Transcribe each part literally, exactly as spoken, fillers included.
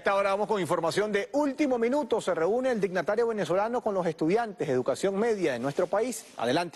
Ahora vamos con información de último minuto. Se reúne el dignatario venezolano con los estudiantes de educación media en nuestro país. Adelante.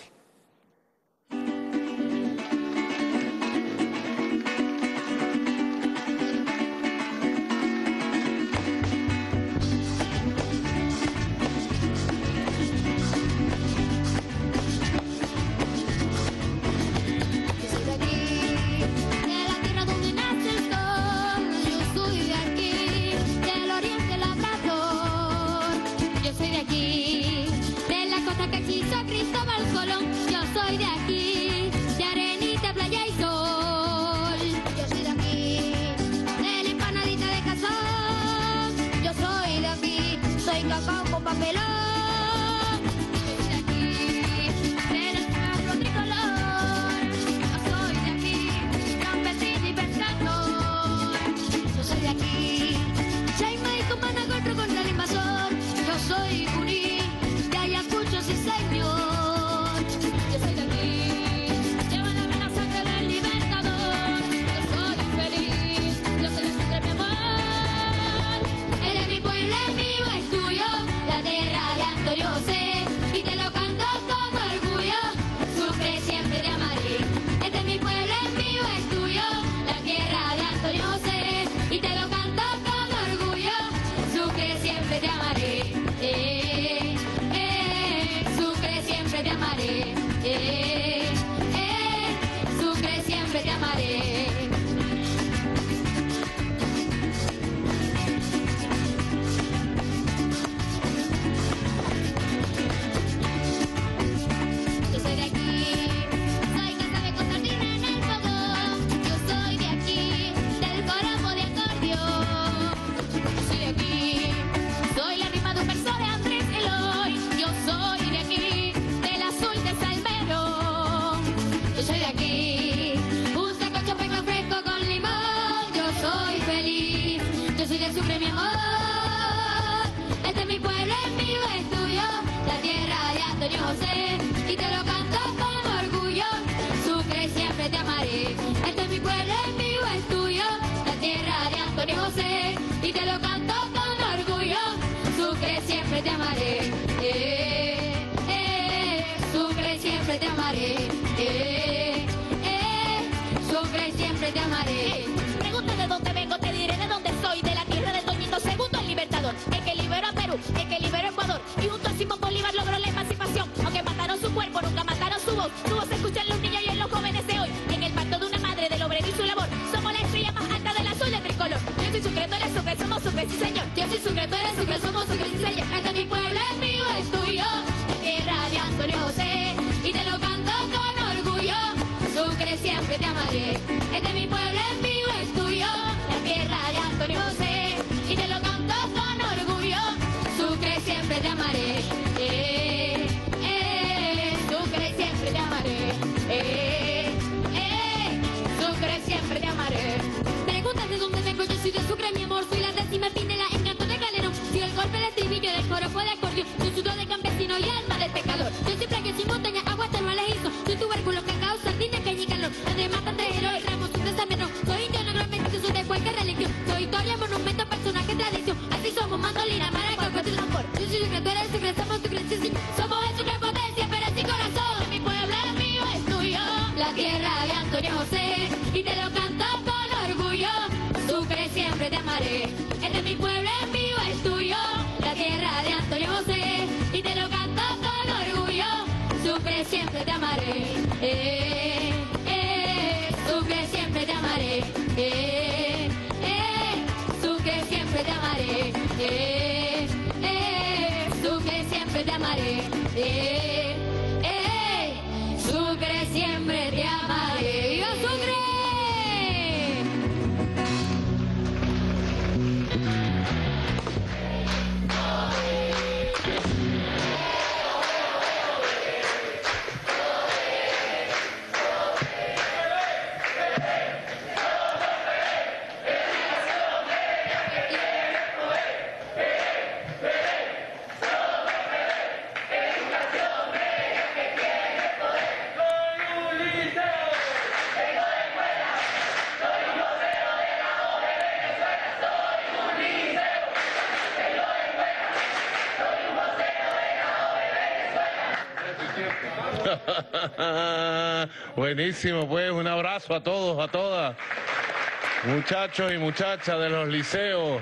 Buenísimo, pues, un abrazo a todos, a todas. Muchachos y muchachas de los liceos.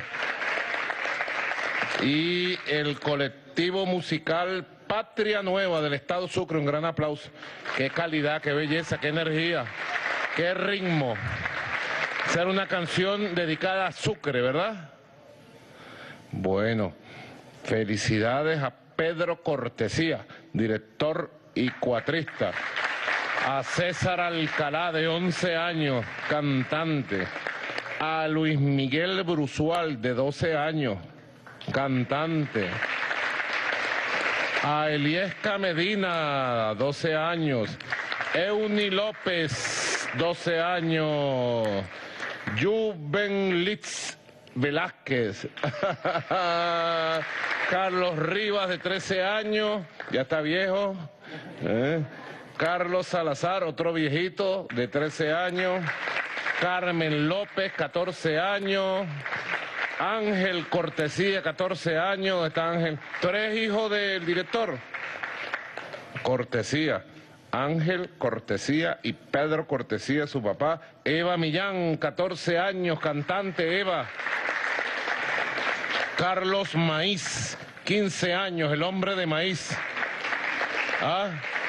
Y el colectivo musical Patria Nueva del Estado Sucre, un gran aplauso. Qué calidad, qué belleza, qué energía, qué ritmo. Ser una canción dedicada a Sucre, ¿verdad? Bueno, felicidades a Pedro Cortesía, director y cuatrista. A César Alcalá, de once años, cantante. A Luis Miguel Brusual, de doce años, cantante. A Eliesca Medina, doce años. Euni López, doce años. Juven Litz Velázquez. Carlos Rivas, de trece años, ya está viejo. ¿Eh? Carlos Salazar, otro viejito, de trece años. Carmen López, catorce años. Ángel Cortesía, catorce años. ¿Dónde está Ángel? ¿Tú eres hijo del director? Cortesía. Ángel Cortesía y Pedro Cortesía, su papá. Eva Millán, catorce años, cantante. Eva. Carlos Maíz, quince años, el hombre de maíz. ¿Ah?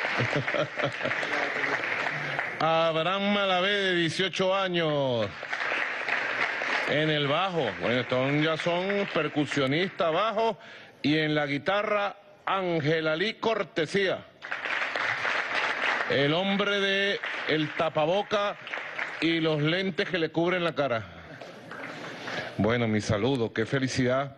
Abraham Malavé, de dieciocho años, en el bajo. Bueno, estos ya son percusionistas bajo. Y en la guitarra, Ángel Alí Cortesía, el hombre de el tapaboca y los lentes que le cubren la cara. Bueno, mi saludo, qué felicidad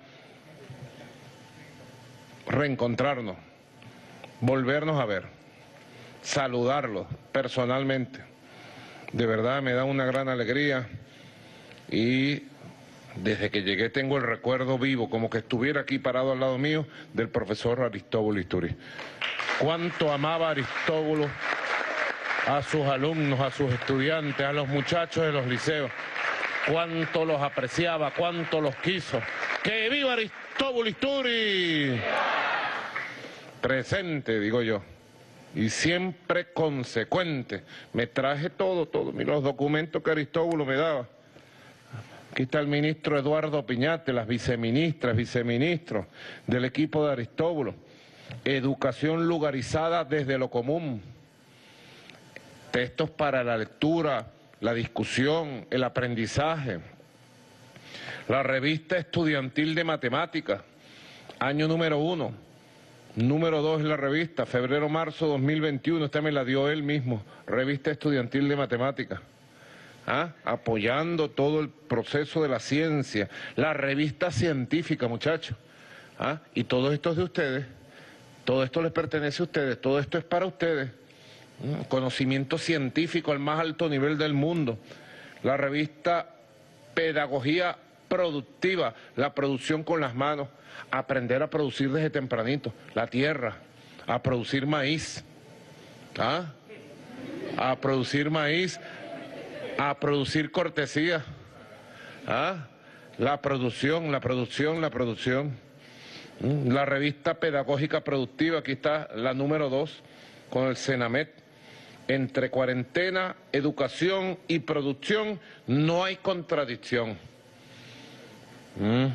reencontrarnos, volvernos a ver, saludarlos personalmente. De verdad me da una gran alegría y desde que llegué tengo el recuerdo vivo, como que estuviera aquí parado al lado mío, del profesor Aristóbulo Isturiz. Cuánto amaba Aristóbulo a sus alumnos, a sus estudiantes, a los muchachos de los liceos. Cuánto los apreciaba, cuánto los quiso. ¡Que viva Aristóbulo Isturiz! Presente, digo yo. Y siempre consecuente. Me traje todo, todo. Mira los documentos que Aristóbulo me daba. Aquí está el ministro Eduardo Piñate, las viceministras, viceministros del equipo de Aristóbulo. Educación lugarizada desde lo común. Textos para la lectura, la discusión, el aprendizaje. La revista estudiantil de matemáticas, año número uno. Número dos en la revista, febrero-marzo dos mil veintiuno, esta me la dio él mismo, revista estudiantil de matemáticas. ¿Ah? Apoyando todo el proceso de la ciencia, la revista científica, muchachos. ¿Ah? Y todo esto es de ustedes, todo esto les pertenece a ustedes, todo esto es para ustedes. Conocimiento científico al más alto nivel del mundo. La revista Pedagogía Productiva, la producción con las manos, aprender a producir desde tempranito, la tierra, a producir maíz, ¿ah? a producir maíz, a producir cortesía, ¿ah? la producción, la producción, la producción. La revista Pedagógica Productiva, aquí está la número dos, con el Senamet. Entre cuarentena, educación y producción no hay contradicción. Mm.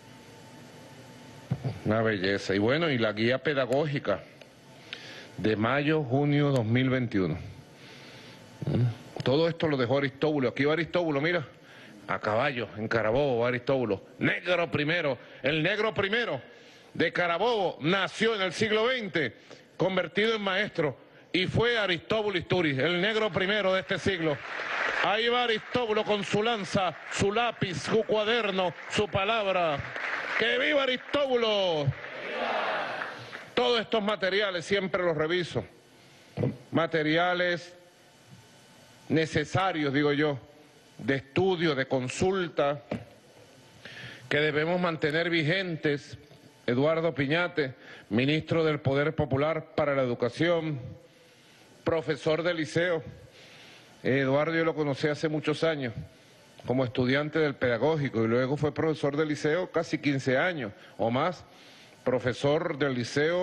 Una belleza. Y bueno, y la guía pedagógica de mayo, junio dos mil veintiuno. Mm. Todo esto lo dejó Aristóbulo. Aquí va Aristóbulo, mira, a caballo, en Carabobo va Aristóbulo. Negro primero, el negro primero de Carabobo nació en el siglo veinte, convertido en maestro. Y fue Aristóbulo Isturiz, el negro primero de este siglo. Ahí va Aristóbulo con su lanza, su lápiz, su cuaderno, su palabra. ¡Que viva Aristóbulo! ¡Viva! Todos estos materiales siempre los reviso. Materiales necesarios, digo yo, de estudio, de consulta, que debemos mantener vigentes. Eduardo Piñate, ministro del Poder Popular para la Educación, profesor de liceo. Eduardo yo lo conocí hace muchos años como estudiante del pedagógico y luego fue profesor de liceo casi quince años o más, profesor del liceo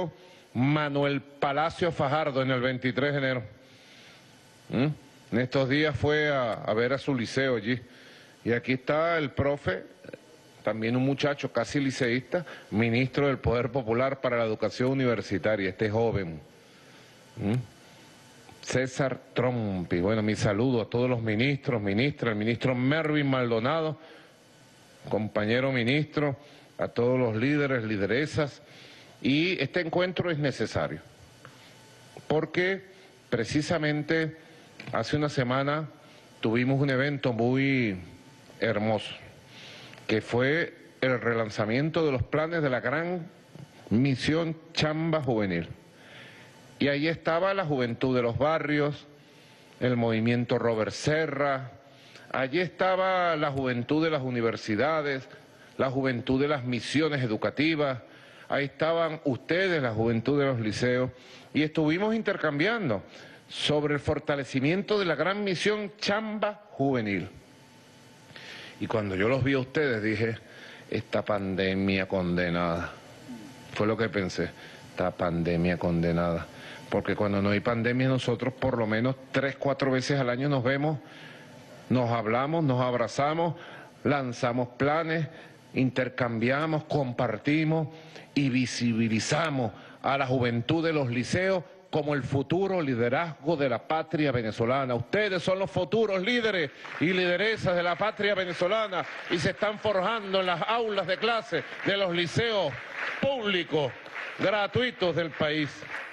Manuel Palacio Fajardo en el veintitrés de enero. ¿Mm? En estos días fue a, a ver a su liceo allí. Y aquí está el profe, también un muchacho casi liceísta, ministro del Poder Popular para la Educación Universitaria, este joven. ¿Mm? César Trompi. Bueno, mi saludo a todos los ministros, ministras, el ministro Mervin Maldonado, compañero ministro, a todos los líderes, lideresas. Y este encuentro es necesario, porque precisamente hace una semana tuvimos un evento muy hermoso, que fue el relanzamiento de los planes de la gran misión Chamba Juvenil. Y ahí estaba la juventud de los barrios, el movimiento Robert Serra, allí estaba la juventud de las universidades, la juventud de las misiones educativas, ahí estaban ustedes, la juventud de los liceos, y estuvimos intercambiando sobre el fortalecimiento de la gran misión Chamba Juvenil. Y cuando yo los vi a ustedes dije, esta pandemia condenada, fue lo que pensé, esta pandemia condenada. Porque cuando no hay pandemia nosotros por lo menos tres, cuatro veces al año nos vemos, nos hablamos, nos abrazamos, lanzamos planes, intercambiamos, compartimos y visibilizamos a la juventud de los liceos como el futuro liderazgo de la patria venezolana. Ustedes son los futuros líderes y lideresas de la patria venezolana y se están forjando en las aulas de clase de los liceos públicos, gratuitos del país.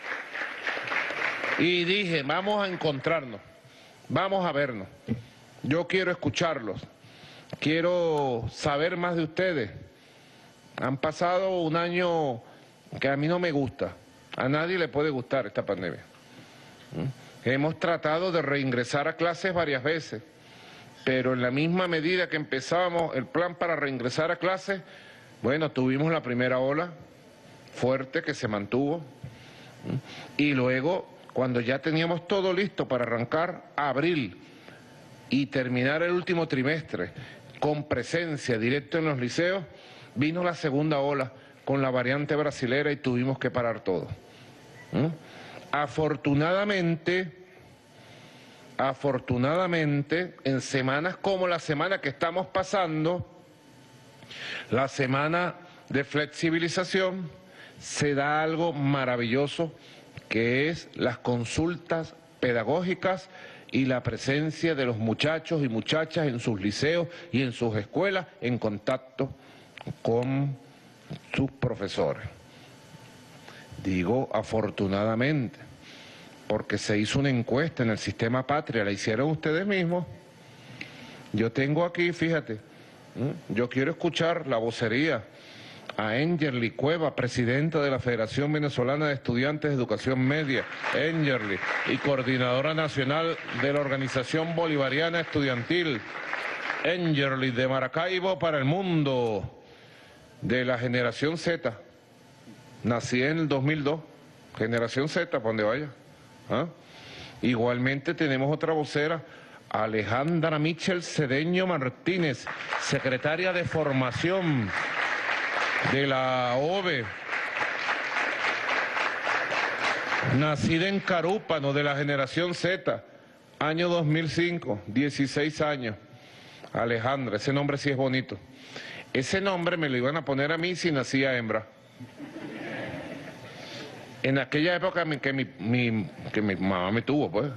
Y dije, vamos a encontrarnos, vamos a vernos. Yo quiero escucharlos, quiero saber más de ustedes. Han pasado un año que a mí no me gusta, a nadie le puede gustar esta pandemia. ¿Mm? Hemos tratado de reingresar a clases varias veces, pero en la misma medida que empezábamos el plan para reingresar a clases, bueno, tuvimos la primera ola fuerte que se mantuvo, ¿Mm? y luego, cuando ya teníamos todo listo para arrancar abril y terminar el último trimestre con presencia directa en los liceos, vino la segunda ola con la variante brasilera y tuvimos que parar todo. ¿Mm? Afortunadamente, afortunadamente, en semanas como la semana que estamos pasando, la semana de flexibilización, se da algo maravilloso, que es las consultas pedagógicas y la presencia de los muchachos y muchachas en sus liceos y en sus escuelas en contacto con sus profesores. Digo afortunadamente, porque se hizo una encuesta en el Sistema Patria, la hicieron ustedes mismos. Yo tengo aquí, fíjate, yo quiero escuchar la vocería a Engerly Cueva, presidenta de la Federación Venezolana de Estudiantes de Educación Media, Engerly, y coordinadora nacional de la Organización Bolivariana Estudiantil, Engerly, de Maracaibo para el mundo, de la generación Z. Nací en el dos mil dos, generación Z, para donde vaya. ¿Ah? Igualmente tenemos otra vocera, Alejandra Michel Cedeño Martínez, secretaria de Formación de la O V E, nacida en Carúpano, de la generación Z, año dos mil cinco, dieciséis años. Alejandra, ese nombre sí es bonito. Ese nombre me lo iban a poner a mí si nacía hembra. En aquella época que mi, mi, que mi mamá me tuvo, pues,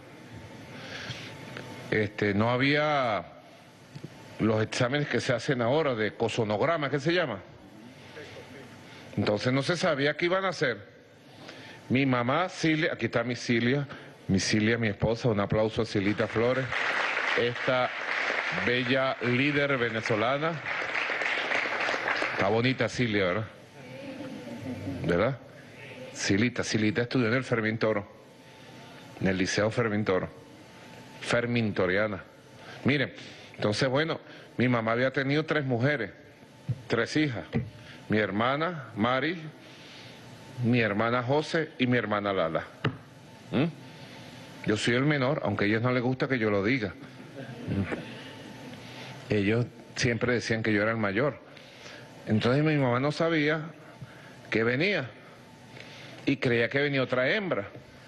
este, no había los exámenes que se hacen ahora de cosonograma, ¿qué se llama? Entonces no se sabía qué iban a hacer. Mi mamá, Cilia, aquí está mi Cilia, mi Cilia, mi esposa, un aplauso a Cilita Flores, esta bella líder venezolana. Está bonita Cilia, ¿verdad? ¿Verdad? Cilita, Cilita estudió en el Fermín Toro, en el Liceo Fermín Toro, fermintoriana. Miren, entonces bueno, mi mamá había tenido tres mujeres, tres hijas. Mi hermana Mari, mi hermana José y mi hermana Lala. ¿Mm? Yo soy el menor, aunque a ellos no les gusta que yo lo diga. ¿Mm? Ellos siempre decían que yo era el mayor. Entonces mi mamá no sabía que venía. y creía que venía otra hembra.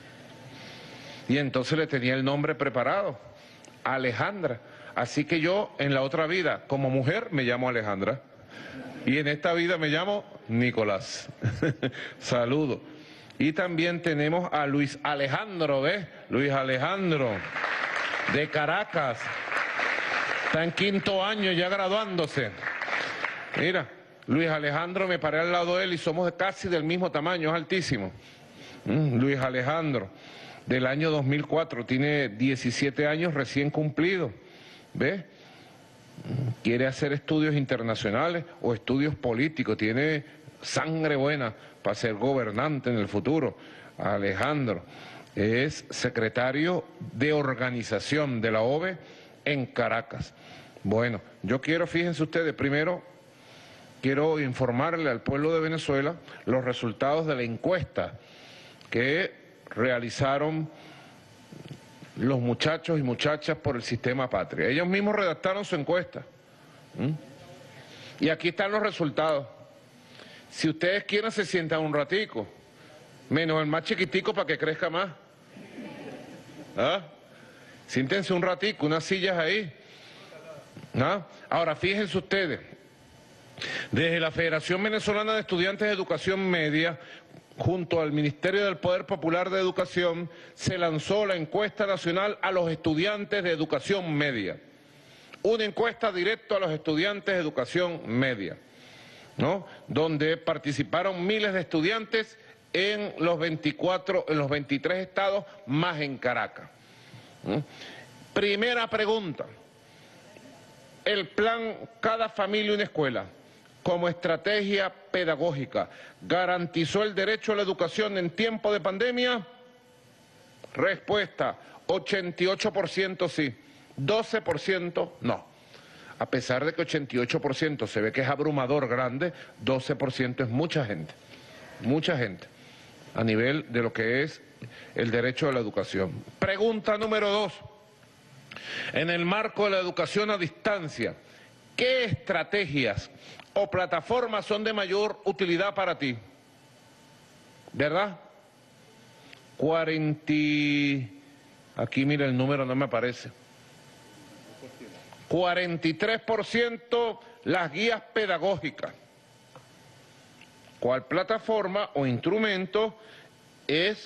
Y entonces le tenía el nombre preparado, Alejandra. Así que yo en la otra vida, como mujer, me llamo Alejandra. Y en esta vida me llamo Nicolás. Saludo. Y también tenemos a Luis Alejandro, ¿ves? Luis Alejandro, de Caracas. Está en quinto año ya graduándose. Mira, Luis Alejandro, me paré al lado de él y somos casi del mismo tamaño, es altísimo. Mm, Luis Alejandro, del año dos mil cuatro, tiene diecisiete años recién cumplidos. ¿Ves? Quiere hacer estudios internacionales o estudios políticos, tiene sangre buena para ser gobernante en el futuro. Alejandro es secretario de organización de la O V E en Caracas. Bueno, yo quiero, fíjense ustedes, primero quiero informarle al pueblo de Venezuela los resultados de la encuesta que realizaron los muchachos y muchachas por el Sistema Patria. Ellos mismos redactaron su encuesta. ¿Mm? Y aquí están los resultados. Si ustedes quieren, se sientan un ratico, menos el más chiquitico para que crezca más. ¿Ah? Siéntense un ratico, unas sillas ahí. ¿Ah? Ahora, fíjense ustedes, desde la Federación Venezolana de Estudiantes de Educación Media, junto al Ministerio del Poder Popular de Educación, se lanzó la encuesta nacional a los estudiantes de educación media. Una encuesta directa a los estudiantes de educación media, ¿no? Donde participaron miles de estudiantes en los veinticuatro, en los veintitrés estados, más en Caracas. ¿No? Primera pregunta. El plan Cada Familia Una Escuela, como estrategia pedagógica, ¿garantizó el derecho a la educación en tiempo de pandemia? Respuesta, ochenta y ocho por ciento sí, doce por ciento no. A pesar de que ochenta y ocho por ciento se ve que es abrumador grande, doce por ciento es mucha gente, mucha gente, a nivel de lo que es el derecho a la educación. Pregunta número dos. En el marco de la educación a distancia, ¿qué estrategias o plataformas son de mayor utilidad para ti? ¿Verdad? cuarenta... Aquí mira el número, no me aparece. cuarenta y tres por ciento las guías pedagógicas. ¿Cuál plataforma o instrumento es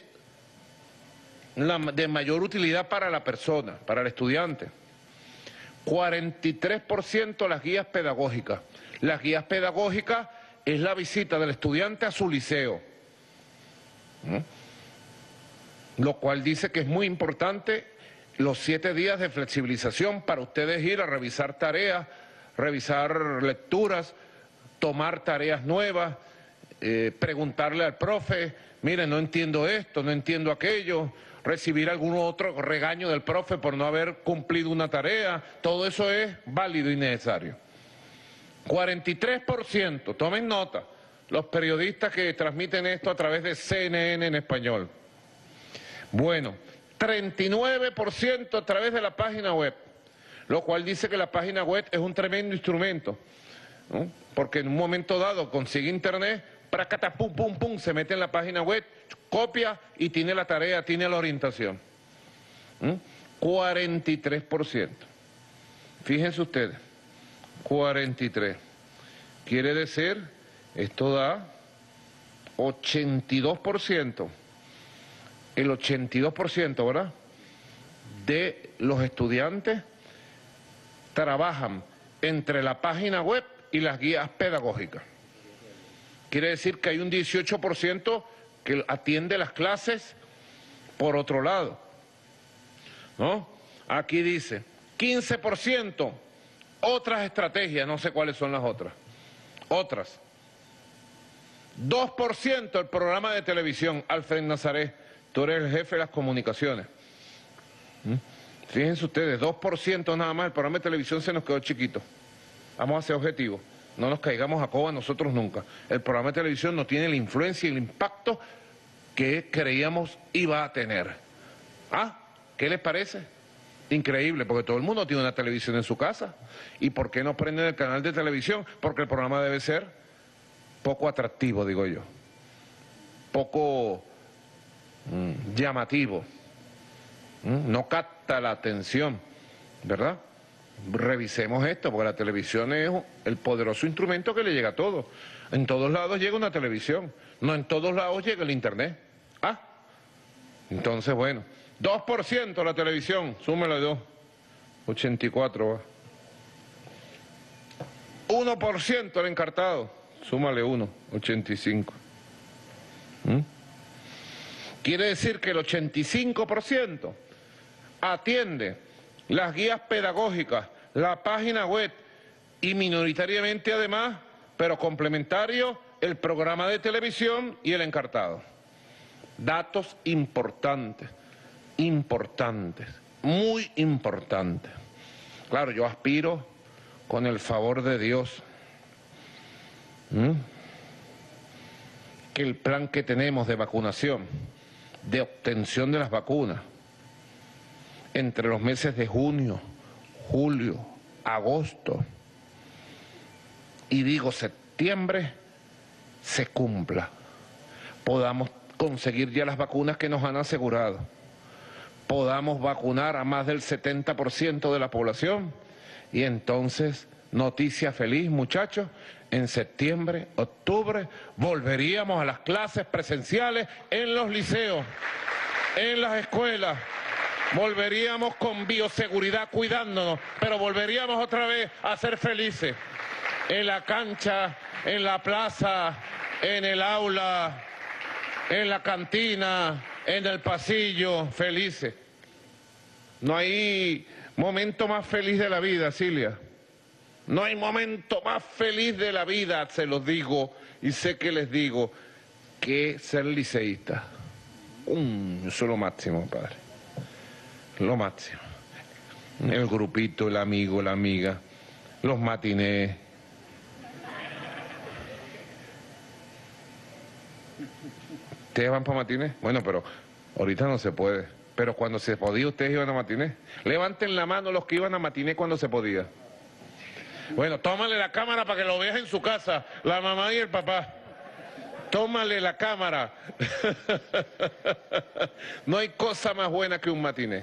la de mayor utilidad para la persona, para el estudiante? cuarenta y tres por ciento las guías pedagógicas. Las guías pedagógicas es la visita del estudiante a su liceo, ¿no? Lo cual dice que es muy importante los siete días de flexibilización para ustedes ir a revisar tareas, revisar lecturas, tomar tareas nuevas, eh, preguntarle al profe, mire, no entiendo esto, no entiendo aquello, recibir algún otro regaño del profe por no haber cumplido una tarea. Todo eso es válido y necesario. cuarenta y tres por ciento, tomen nota, los periodistas que transmiten esto a través de C N N en español. Bueno, treinta y nueve por ciento a través de la página web, lo cual dice que la página web es un tremendo instrumento, ¿no? Porque en un momento dado consigue internet, pracata, pum, pum, pum, se mete en la página web, copia y tiene la tarea, tiene la orientación. ¿Mm? cuarenta y tres por ciento. Fíjense ustedes, cuarenta y tres. Quiere decir, esto da ochenta y dos por ciento. El ochenta y dos por ciento, ¿verdad?, de los estudiantes trabajan entre la página web y las guías pedagógicas. Quiere decir que hay un dieciocho por ciento que atiende las clases por otro lado, ¿no? Aquí dice, quince por ciento otras estrategias, no sé cuáles son las otras, otras. dos por ciento el programa de televisión, Alfred Nazaret, tú eres el jefe de las comunicaciones. ¿Mm? Fíjense ustedes, dos por ciento nada más, el programa de televisión se nos quedó chiquito. Vamos a ser objetivos, no nos caigamos a coba nosotros nunca. El programa de televisión no tiene la influencia y el impacto que creíamos iba a tener. ¿Ah? ¿Qué les parece? Increíble, porque todo el mundo tiene una televisión en su casa. ¿Y por qué no prenden el canal de televisión? Porque el programa debe ser poco atractivo, digo yo. poco mm, llamativo, mm, no capta la atención, ¿verdad? Revisemos esto, porque la televisión es el poderoso instrumento que le llega a todos. En todos lados llega una televisión, no en todos lados llega el internet. Ah, entonces bueno, dos por ciento la televisión, súmale dos, ochenta y cuatro va. uno por ciento el encartado, súmale uno, ochenta y cinco. ¿Mm? Quiere decir que el ochenta y cinco por ciento atiende las guías pedagógicas, la página web y minoritariamente además, pero complementario, el programa de televisión y el encartado. Datos importantes, importantes, muy importantes. Claro, yo aspiro con el favor de Dios ¿Mm? que el plan que tenemos de vacunación, de obtención de las vacunas, entre los meses de junio, julio, agosto y digo septiembre, se cumpla. Podamos conseguir ya las vacunas que nos han asegurado. Podamos vacunar a más del setenta por ciento de la población y entonces, noticia feliz muchachos, en septiembre, octubre, volveríamos a las clases presenciales en los liceos, en las escuelas. Volveríamos con bioseguridad cuidándonos, pero volveríamos otra vez a ser felices. En la cancha, en la plaza, en el aula, en la cantina, en el pasillo, felices. No hay momento más feliz de la vida, Cilia. No hay momento más feliz de la vida, se los digo y sé que les digo, que ser liceísta. Um, eso es lo máximo, padre. Lo máximo. El grupito, el amigo, la amiga, los matinés. ¿Ustedes van para matinés? Bueno, pero ahorita no se puede. Pero cuando se podía, ¿ustedes iban a matinés? Levanten la mano los que iban a matinés cuando se podía. Bueno, tómale la cámara para que lo veas en su casa, la mamá y el papá. Tómale la cámara. No hay cosa más buena que un matiné.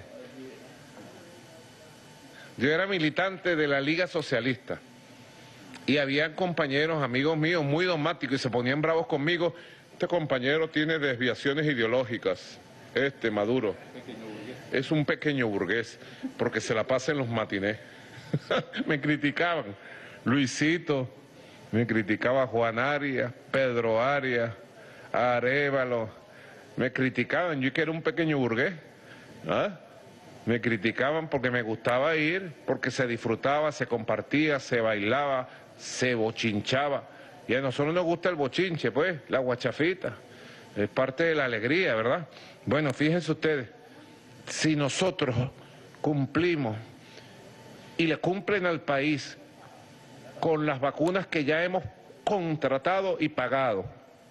Yo era militante de la Liga Socialista y había compañeros, amigos míos, muy dogmáticos y se ponían bravos conmigo. Este compañero tiene desviaciones ideológicas, este Maduro. Es un pequeño burgués, porque se la pasa en los matinés. Me criticaban. Luisito, me criticaba Juan Arias, Pedro Arias, Arévalo. Me criticaban, yo que era un pequeño burgués. ¿Ah? Me criticaban porque me gustaba ir, porque se disfrutaba, se compartía, se bailaba, se bochinchaba. Y a nosotros nos gusta el bochinche, pues, la guachafita. Es parte de la alegría, ¿verdad? Bueno, fíjense ustedes, si nosotros cumplimos y le cumplen al país con las vacunas que ya hemos contratado y pagado,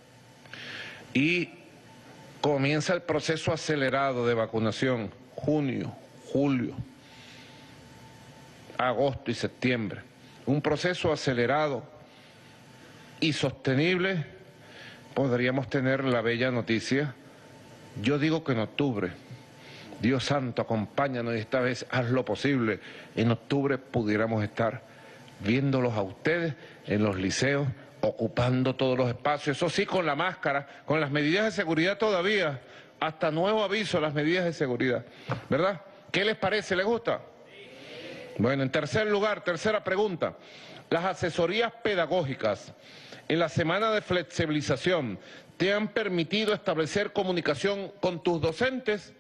y comienza el proceso acelerado de vacunación, junio, julio, agosto y septiembre, un proceso acelerado y sostenible, podríamos tener la bella noticia, yo digo que en octubre, Dios santo, acompáñanos y esta vez haz lo posible, en octubre pudiéramos estar viéndolos a ustedes en los liceos, ocupando todos los espacios, eso sí, con la máscara, con las medidas de seguridad todavía, hasta nuevo aviso las medidas de seguridad, ¿verdad? ¿Qué les parece? ¿Les gusta? Bueno, en tercer lugar, tercera pregunta, las asesorías pedagógicas en la semana de flexibilización ¿te han permitido establecer comunicación con tus docentes?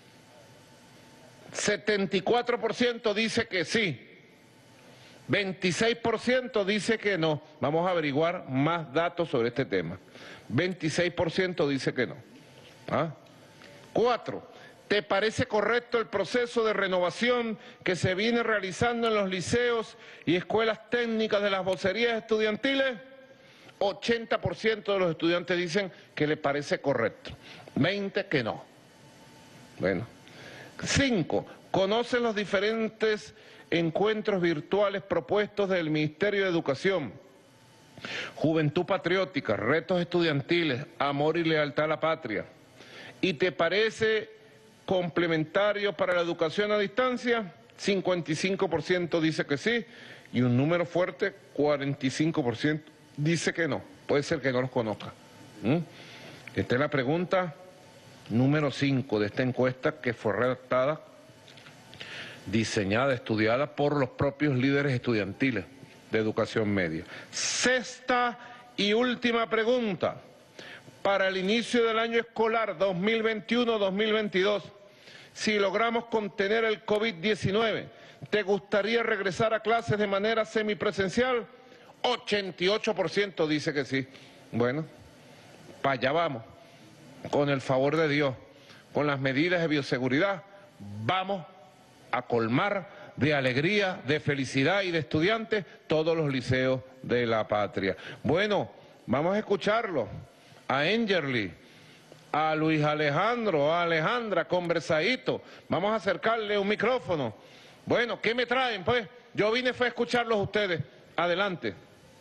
setenta y cuatro por ciento dice que sí, veintiséis por ciento dice que no. Vamos a averiguar más datos sobre este tema. veintiséis por ciento dice que no. ¿Ah? Cuatro, ¿te parece correcto el proceso de renovación que se viene realizando en los liceos y escuelas técnicas de las vocerías estudiantiles? ochenta por ciento de los estudiantes dicen que les parece correcto, veinte que no. Bueno. Cinco, ¿conocen los diferentes encuentros virtuales propuestos del Ministerio de Educación Juventud patriótica, retos estudiantiles, amor y lealtad a la patria. ¿Y te parece complementario para la educación a distancia? cincuenta y cinco por ciento dice que sí, y un número fuerte, cuarenta y cinco por ciento dice que no. Puede ser que no los conozca. ¿Mm? Esta es la pregunta número cinco de esta encuesta, que fue redactada, diseñada, estudiada por los propios líderes estudiantiles de educación media. Sexta y última pregunta. Para el inicio del año escolar dos mil veintiuno dos mil veintidós, si logramos contener el COVID diecinueve, ¿te gustaría regresar a clases de manera semipresencial? ochenta y ocho por ciento dice que sí. Bueno, para allá vamos. Con el favor de Dios, con las medidas de bioseguridad, vamos a colmar de alegría, de felicidad y de estudiantes todos los liceos de la patria. Bueno, vamos a escucharlo. A Engerly, a Luis Alejandro, a Alejandra, conversadito. Vamos a acercarle un micrófono. Bueno, ¿qué me traen, pues? Yo vine fue a escucharlos a ustedes. Adelante.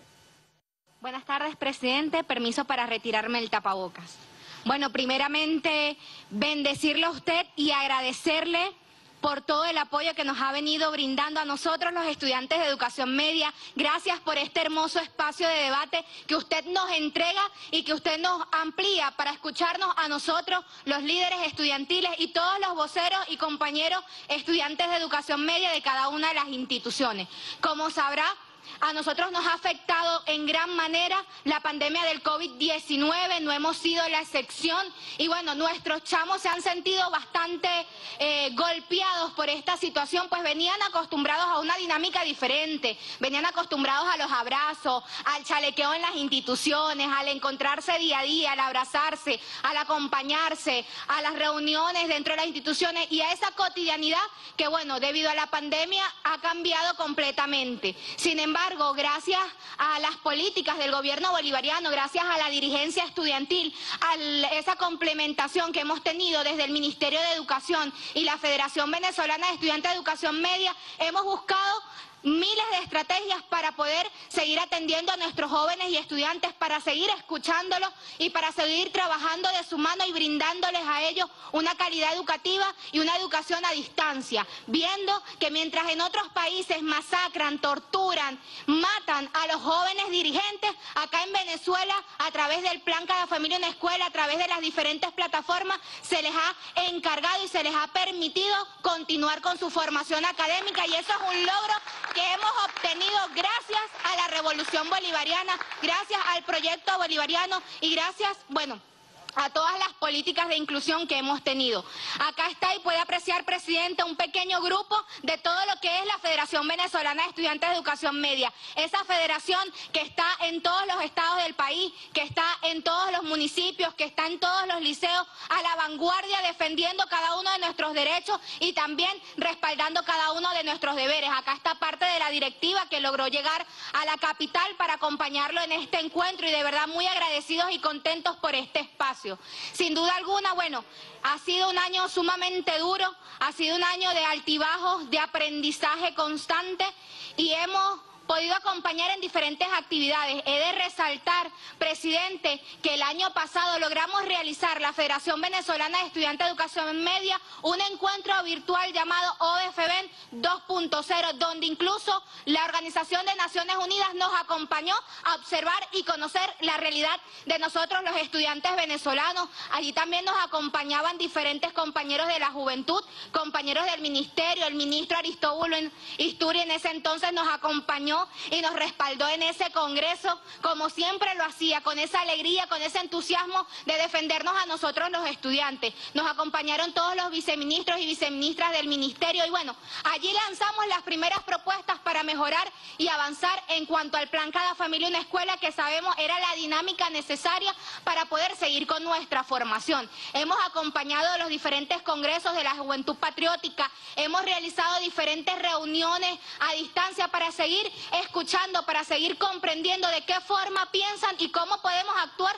Buenas tardes, presidente. Permiso para retirarme el tapabocas. Bueno, primeramente, bendecirle a usted y agradecerle por todo el apoyo que nos ha venido brindando a nosotros, los estudiantes de educación media. Gracias por este hermoso espacio de debate que usted nos entrega y que usted nos amplía para escucharnos a nosotros, los líderes estudiantiles y todos los voceros y compañeros estudiantes de educación media de cada una de las instituciones. Como sabrá, a nosotros nos ha afectado en gran manera la pandemia del COVID diecinueve, no hemos sido la excepción y bueno, nuestros chamos se han sentido bastante eh, golpeados por esta situación, pues venían acostumbrados a una dinámica diferente, venían acostumbrados a los abrazos, al chalequeo en las instituciones, al encontrarse día a día, al abrazarse, al acompañarse, a las reuniones dentro de las instituciones y a esa cotidianidad que bueno, debido a la pandemia ha cambiado completamente. Sin embargo, gracias a las políticas del gobierno bolivariano, gracias a la dirigencia estudiantil, a esa complementación que hemos tenido desde el Ministerio de Educación y la Federación Venezolana de Estudiantes de Educación Media, hemos buscado miles de estrategias para poder seguir atendiendo a nuestros jóvenes y estudiantes, para seguir escuchándolos y para seguir trabajando de su mano y brindándoles a ellos una calidad educativa y una educación a distancia, viendo que mientras en otros países masacran, torturan, matan a los jóvenes dirigentes, acá en Venezuela, a través del Plan Cada Familia Una Escuela, a través de las diferentes plataformas, se les ha encargado y se les ha permitido continuar con su formación académica y eso es un logro que hemos obtenido gracias a la Revolución Bolivariana, gracias al proyecto bolivariano y gracias, bueno, a todas las políticas de inclusión que hemos tenido. Acá está y puede apreciar, presidente, un pequeño grupo de todo lo que es la Federación Venezolana de Estudiantes de Educación Media. Esa federación que está en todos los estados del país, que está en todos los municipios, que está en todos los liceos, a la vanguardia defendiendo cada uno de nuestros derechos y también respaldando cada uno de nuestros deberes. Acá está parte de la directiva que logró llegar a la capital para acompañarlo en este encuentro y de verdad muy agradecidos y contentos por este espacio. Sin duda alguna, bueno, ha sido un año sumamente duro, ha sido un año de altibajos, de aprendizaje constante y hemos podido acompañar en diferentes actividades. He de resaltar, presidente, que el año pasado logramos realizar la Federación Venezolana de Estudiantes de Educación Media un encuentro virtual llamado O F B E N dos punto cero, donde incluso la Organización de Naciones Unidas nos acompañó a observar y conocer la realidad de nosotros los estudiantes venezolanos. Allí también nos acompañaban diferentes compañeros de la juventud, compañeros del ministerio, el ministro Aristóbulo Isturi en ese entonces nos acompañó y nos respaldó en ese congreso, como siempre lo hacía, con esa alegría, con ese entusiasmo de defendernos a nosotros los estudiantes. Nos acompañaron todos los viceministros y viceministras del ministerio y bueno, allí lanzamos las primeras propuestas para mejorar y avanzar en cuanto al Plan Cada Familia Una Escuela, que sabemos era la dinámica necesaria para poder seguir con nuestra formación. Hemos acompañado los diferentes congresos de la Juventud Patriótica, hemos realizado diferentes reuniones a distancia para seguir escuchando, para seguir comprendiendo de qué forma piensan y cómo podemos actuar para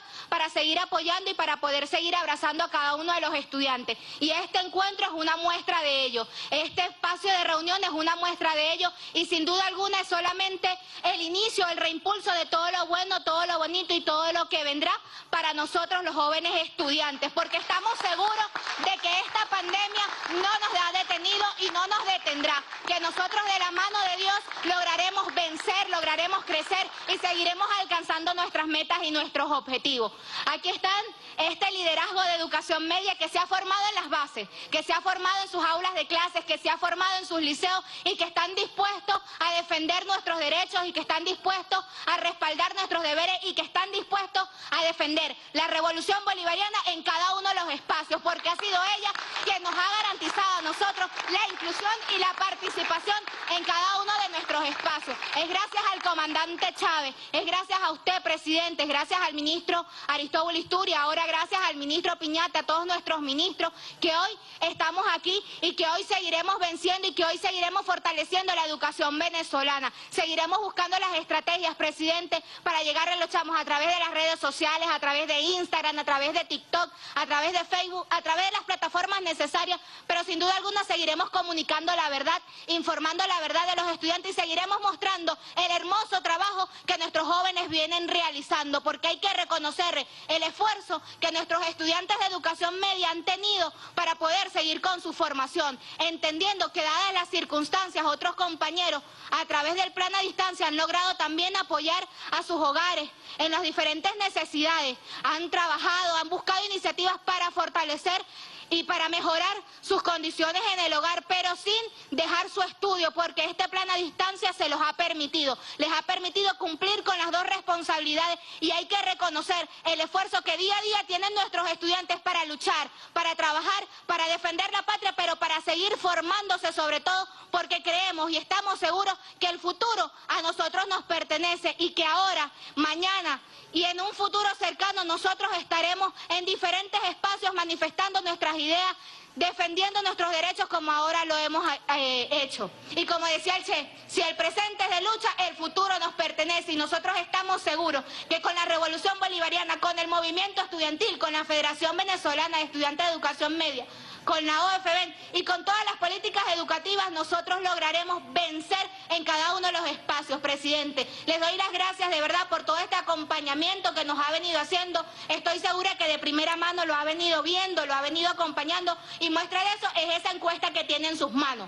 para seguir apoyando y para poder seguir abrazando a cada uno de los estudiantes. Y este encuentro es una muestra de ello. Este espacio de reunión es una muestra de ello y sin duda alguna es solamente el inicio, el reimpulso de todo lo bueno, todo lo bonito y todo lo que vendrá para nosotros los jóvenes estudiantes, porque estamos seguros de que esta pandemia no nos ha detenido y no nos detendrá, que nosotros de la mano de Dios lograremos vencer, lograremos crecer y seguiremos alcanzando nuestras metas y nuestros objetivos. Aquí están este liderazgo de educación media que se ha formado en las bases, que se ha formado en sus aulas de clases, que se ha formado en sus liceos y que están dispuestos a defender nuestros derechos y que están dispuestos a respaldar nuestros deberes y que están dispuestos a defender la revolución bolivariana en cada uno de los espacios, porque ha sido ella quien nos ha garantizado a nosotros la inclusión y la participación en cada uno de nuestros espacios. Es gracias al comandante Chávez, es gracias a usted, presidente, es gracias al ministro Aristóbulo Isturi, ahora gracias al ministro Piñate, a todos nuestros ministros, que hoy estamos aquí y que hoy seguiremos venciendo y que hoy seguiremos fortaleciendo la educación venezolana. Seguiremos buscando las estrategias, presidente, para llegar a los chamos a través de las redes sociales, a través de Instagram, a través de TikTok, a través de Facebook, a través de las plataformas necesarias, pero sin duda alguna seguiremos comunicando la verdad, informando la verdad de los estudiantes y seguiremos mostrando el hermoso trabajo que nuestros jóvenes vienen realizando, porque hay que reconocer el esfuerzo que nuestros estudiantes de educación media han tenido para poder seguir con su formación, entendiendo que dadas las circunstancias, otros compañeros a través del plan a distancia han logrado también apoyar a sus hogares en las diferentes necesidades, han trabajado, han buscado iniciativas para fortalecer y para mejorar sus condiciones en el hogar, pero sin dejar su estudio, porque este plan a distancia se los ha permitido, les ha permitido cumplir con las dos responsabilidades y hay que reconocer el esfuerzo que día a día tienen nuestros estudiantes para luchar, para trabajar, para defender la patria, pero para seguir formándose sobre todo, porque creemos y estamos seguros que el futuro a nosotros nos pertenece y que ahora, mañana y en un futuro cercano nosotros estaremos en diferentes espacios manifestando nuestras ideas, defendiendo nuestros derechos como ahora lo hemos eh, hecho. Y como decía el Che, si el presente es de lucha, el futuro nos pertenece y nosotros estamos seguros que con la revolución bolivariana, con el movimiento estudiantil, con la Federación Venezolana de Estudiantes de Educación Media, con la O F B E N y con todas las políticas educativas nosotros lograremos vencer en cada uno de los espacios, presidente. Les doy las gracias de verdad por todo este acompañamiento que nos ha venido haciendo. Estoy segura que de primera mano lo ha venido viendo, lo ha venido acompañando y muestra de eso es esa encuesta que tiene en sus manos.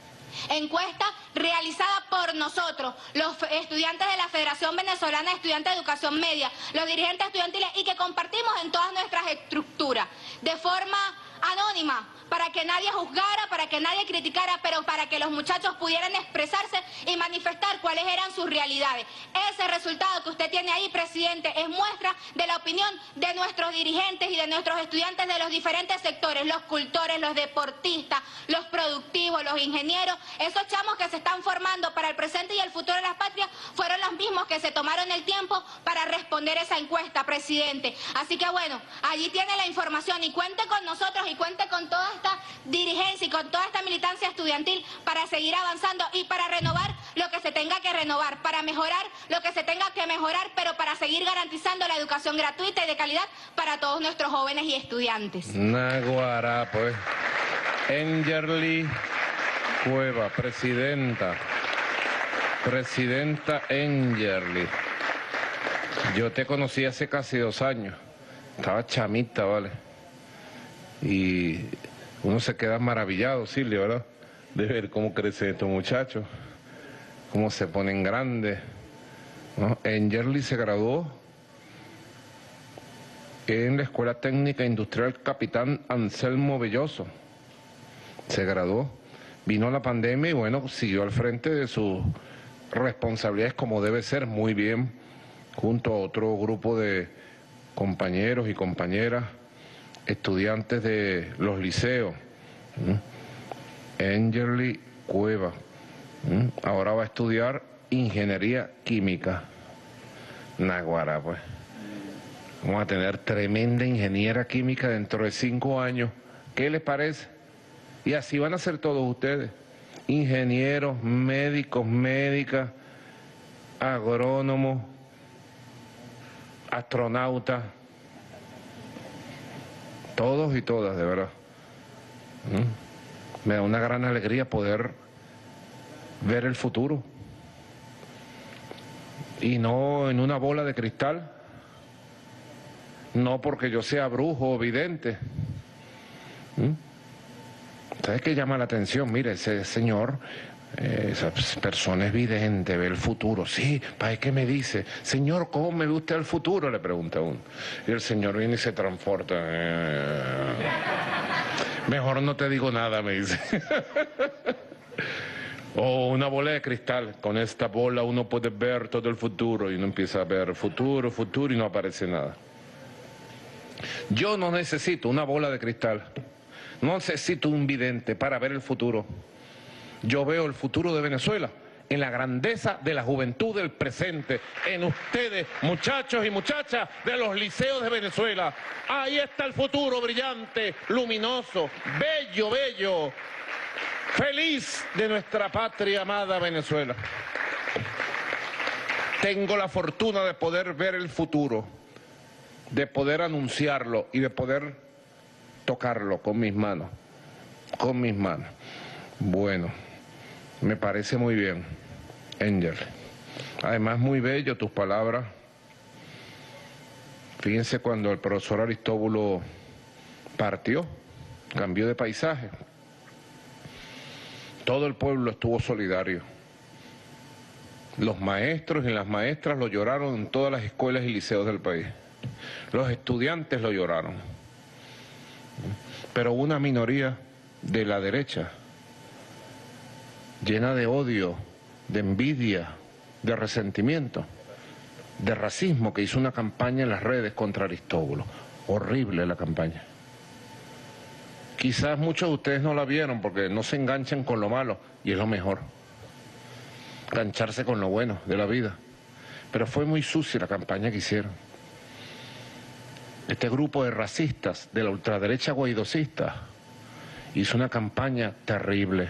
Encuesta realizada por nosotros, los estudiantes de la Federación Venezolana de Estudiantes de Educación Media, los dirigentes estudiantiles y que compartimos en todas nuestras estructuras, de forma anónima, para que nadie juzgara, para que nadie criticara, pero para que los muchachos pudieran expresarse y manifestar cuáles eran sus realidades. Ese resultado que usted tiene ahí, presidente, es muestra de la opinión de nuestros dirigentes y de nuestros estudiantes de los diferentes sectores, los cultores, los deportistas, los productivos, los ingenieros. Esos chamos que se están formando para el presente y el futuro de las patrias fueron los mismos que se tomaron el tiempo para responder esa encuesta, presidente. Así que bueno, allí tiene la información y cuente con nosotros y cuente con toda esta dirigencia y con toda esta militancia estudiantil para seguir avanzando y para renovar lo que se tenga que renovar, para mejorar lo que se tenga que mejorar, pero para seguir garantizando la educación gratuita y de calidad para todos nuestros jóvenes y estudiantes. Naguará, pues. Engerly Cueva, presidenta. Presidenta Engerly. Yo te conocí hace casi dos años. Estaba chamita, ¿vale? Y uno se queda maravillado, Silvia, ¿verdad? De ver cómo crecen estos muchachos, cómo se ponen grandes, ¿no? Engerly se graduó en la Escuela Técnica Industrial Capitán Anselmo Belloso. Se graduó. Vino la pandemia y bueno, siguió al frente de sus responsabilidades como debe ser, muy bien, junto a otro grupo de compañeros y compañeras, estudiantes de los liceos. Engerly Cueva. Ahora va a estudiar ingeniería química. Naguará, pues. Vamos a tener tremenda ingeniera química dentro de cinco años. ¿Qué les parece? Y así van a ser todos ustedes. Ingenieros, médicos, médicas, agrónomos, astronautas. todos y todas, de verdad. ¿Mm? Me da una gran alegría poder ver el futuro. Y no en una bola de cristal, no porque yo sea brujo o vidente. ¿Mm? ¿Sabes qué llama la atención? Mire, ese señor, eh, esa persona es vidente, ve el futuro. Sí, ¿para qué me dice? Señor, ¿cómo me ve usted el futuro? Le pregunta uno. Y el señor viene y se transporta. Eh, mejor no te digo nada, me dice. O una bola de cristal. Con esta bola uno puede ver todo el futuro. Y uno empieza a ver futuro, futuro y no aparece nada. Yo no necesito una bola de cristal. No necesito un vidente para ver el futuro. Yo veo el futuro de Venezuela en la grandeza de la juventud del presente, en ustedes, muchachos y muchachas de los liceos de Venezuela. Ahí está el futuro brillante, luminoso, bello, bello, feliz de nuestra patria amada Venezuela. Tengo la fortuna de poder ver el futuro, de poder anunciarlo y de poder tocarlo con mis manos, con mis manos. Bueno, me parece muy bien, Angel. Además, muy bello tus palabras. Fíjense cuando el profesor Aristóbulo partió, cambió de paisaje. Todo el pueblo estuvo solidario. Los maestros y las maestras lo lloraron en todas las escuelas y liceos del país. Los estudiantes lo lloraron. Pero una minoría de la derecha, llena de odio, de envidia, de resentimiento, de racismo, que hizo una campaña en las redes contra Aristóbulo. Horrible la campaña. Quizás muchos de ustedes no la vieron porque no se enganchan con lo malo, y es lo mejor. Engancharse con lo bueno de la vida. Pero fue muy sucia la campaña que hicieron. Este grupo de racistas de la ultraderecha guaidocista hizo una campaña terrible,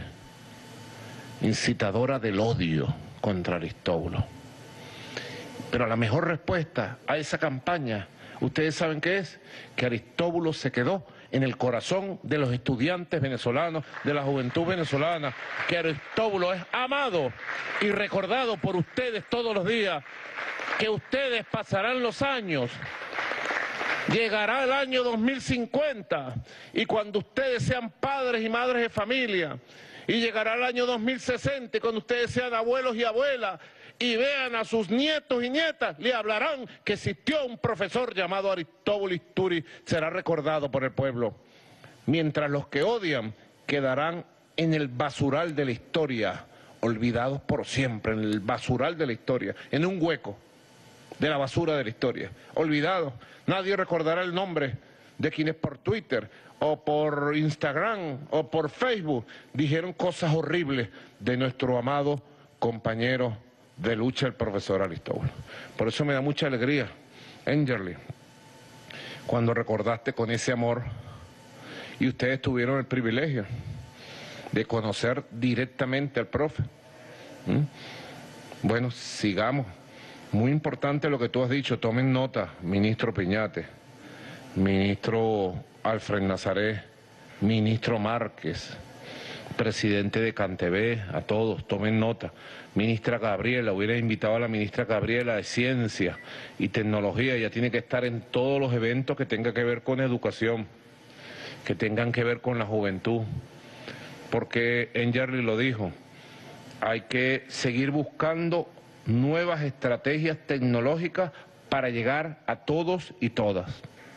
incitadora del odio contra Aristóbulo. Pero la mejor respuesta a esa campaña, ¿ustedes saben qué es? Que Aristóbulo se quedó en el corazón de los estudiantes venezolanos, de la juventud venezolana, que Aristóbulo es amado y recordado por ustedes todos los días, que ustedes pasarán los años. Llegará el año dos mil cincuenta y cuando ustedes sean padres y madres de familia, y llegará el año dos mil sesenta y cuando ustedes sean abuelos y abuelas y vean a sus nietos y nietas, le hablarán que existió un profesor llamado Aristóbulo Isturi, será recordado por el pueblo. Mientras los que odian quedarán en el basural de la historia, olvidados por siempre, en el basural de la historia, en un hueco de la basura de la historia, olvidados. Nadie recordará el nombre de quienes por Twitter o por Instagram o por Facebook dijeron cosas horribles de nuestro amado compañero de lucha, el profesor Aristóbulo. Por eso me da mucha alegría, Angel, cuando recordaste con ese amor, y ustedes tuvieron el privilegio de conocer directamente al profe. ¿Mm? Bueno, sigamos. Muy importante lo que tú has dicho, tomen nota, ministro Piñate, ministro Alfred Nazaret, ministro Márquez, presidente de CanTV, a todos, tomen nota. Ministra Gabriela, hubiera invitado a la ministra Gabriela de Ciencia y Tecnología, ella tiene que estar en todos los eventos que tengan que ver con educación, que tengan que ver con la juventud, porque Engerli lo dijo, hay que seguir buscando nuevas estrategias tecnológicas para llegar a todos y todas.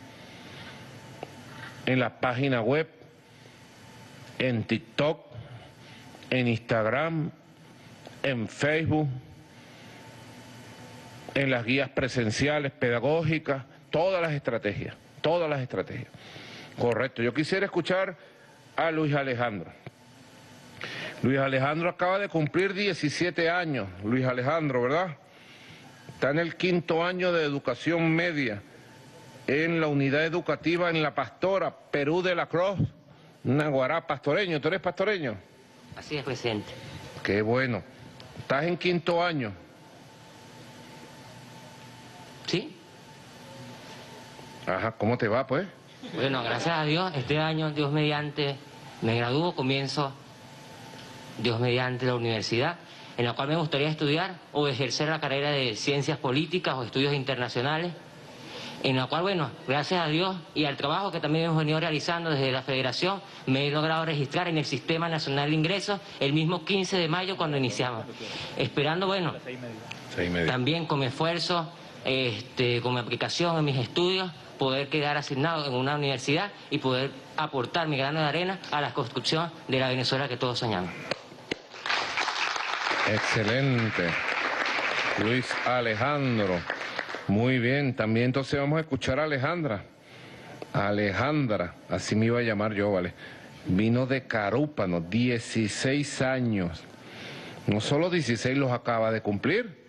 En la página web, en TikTok, en Instagram, en Facebook, en las guías presenciales, pedagógicas, todas las estrategias, todas las estrategias. Correcto. Yo quisiera escuchar a Luis Alejandro. Luis Alejandro acaba de cumplir diecisiete años, Luis Alejandro, ¿verdad? Está en el quinto año de educación media, en la unidad educativa en La Pastora, Perú de la Cruz, Naguará, pastoreño. ¿Tú eres pastoreño? Así es, presidente. Qué bueno. ¿Estás en quinto año? ¿Sí? Ajá, ¿cómo te va, pues? Bueno, gracias a Dios, este año, Dios mediante, me gradúo, comienzo, Dios mediante, la universidad, en la cual me gustaría estudiar o ejercer la carrera de Ciencias Políticas o Estudios Internacionales, en la cual, bueno, gracias a Dios y al trabajo que también hemos venido realizando desde la Federación, me he logrado registrar en el Sistema Nacional de Ingresos el mismo quince de mayo cuando iniciamos. Esperando, bueno, también con mi esfuerzo, este, con mi aplicación en mis estudios, poder quedar asignado en una universidad y poder aportar mi grano de arena a la construcción de la Venezuela que todos soñamos. Excelente. Luis Alejandro. Muy bien, también entonces vamos a escuchar a Alejandra. Alejandra, así me iba a llamar yo, ¿vale? Vino de Carúpano, dieciséis años. No solo dieciséis los acaba de cumplir.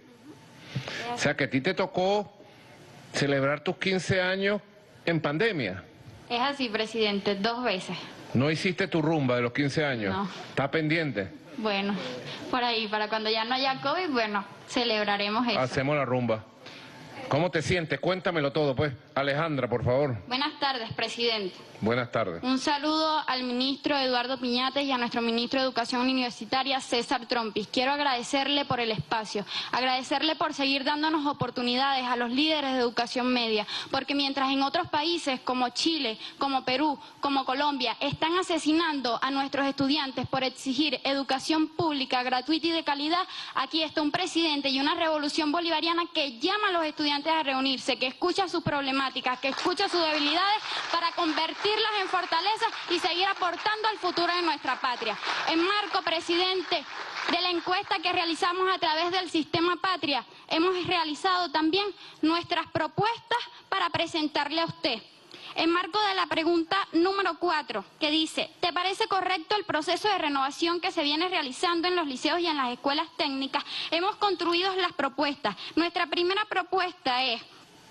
O sea que a ti te tocó celebrar tus quince años en pandemia. Es así, presidente, dos veces. ¿No hiciste tu rumba de los quince años? No. ¿Está pendiente? Bueno, por ahí, para cuando ya no haya COVID, bueno, celebraremos eso. Hacemos la rumba. ¿Cómo te sientes? Cuéntamelo todo, pues. Alejandra, por favor. Buenas tardes, presidente. Buenas tardes. Un saludo al ministro Eduardo Piñates y a nuestro ministro de Educación Universitaria, César Trompis. Quiero agradecerle por el espacio, agradecerle por seguir dándonos oportunidades a los líderes de educación media, porque mientras en otros países como Chile, como Perú, como Colombia, están asesinando a nuestros estudiantes por exigir educación pública, gratuita y de calidad, aquí está un presidente y una revolución bolivariana que llama a los estudiantes a reunirse, que escucha sus problemáticas, que escucha sus debilidades para convertir en fortalezas y seguir aportando al futuro de nuestra patria. En marco, presidente, de la encuesta que realizamos a través del Sistema Patria, hemos realizado también nuestras propuestas para presentarle a usted. En marco de la pregunta número cuatro, que dice, ¿te parece correcto el proceso de renovación que se viene realizando en los liceos y en las escuelas técnicas? Hemos construido las propuestas. Nuestra primera propuesta es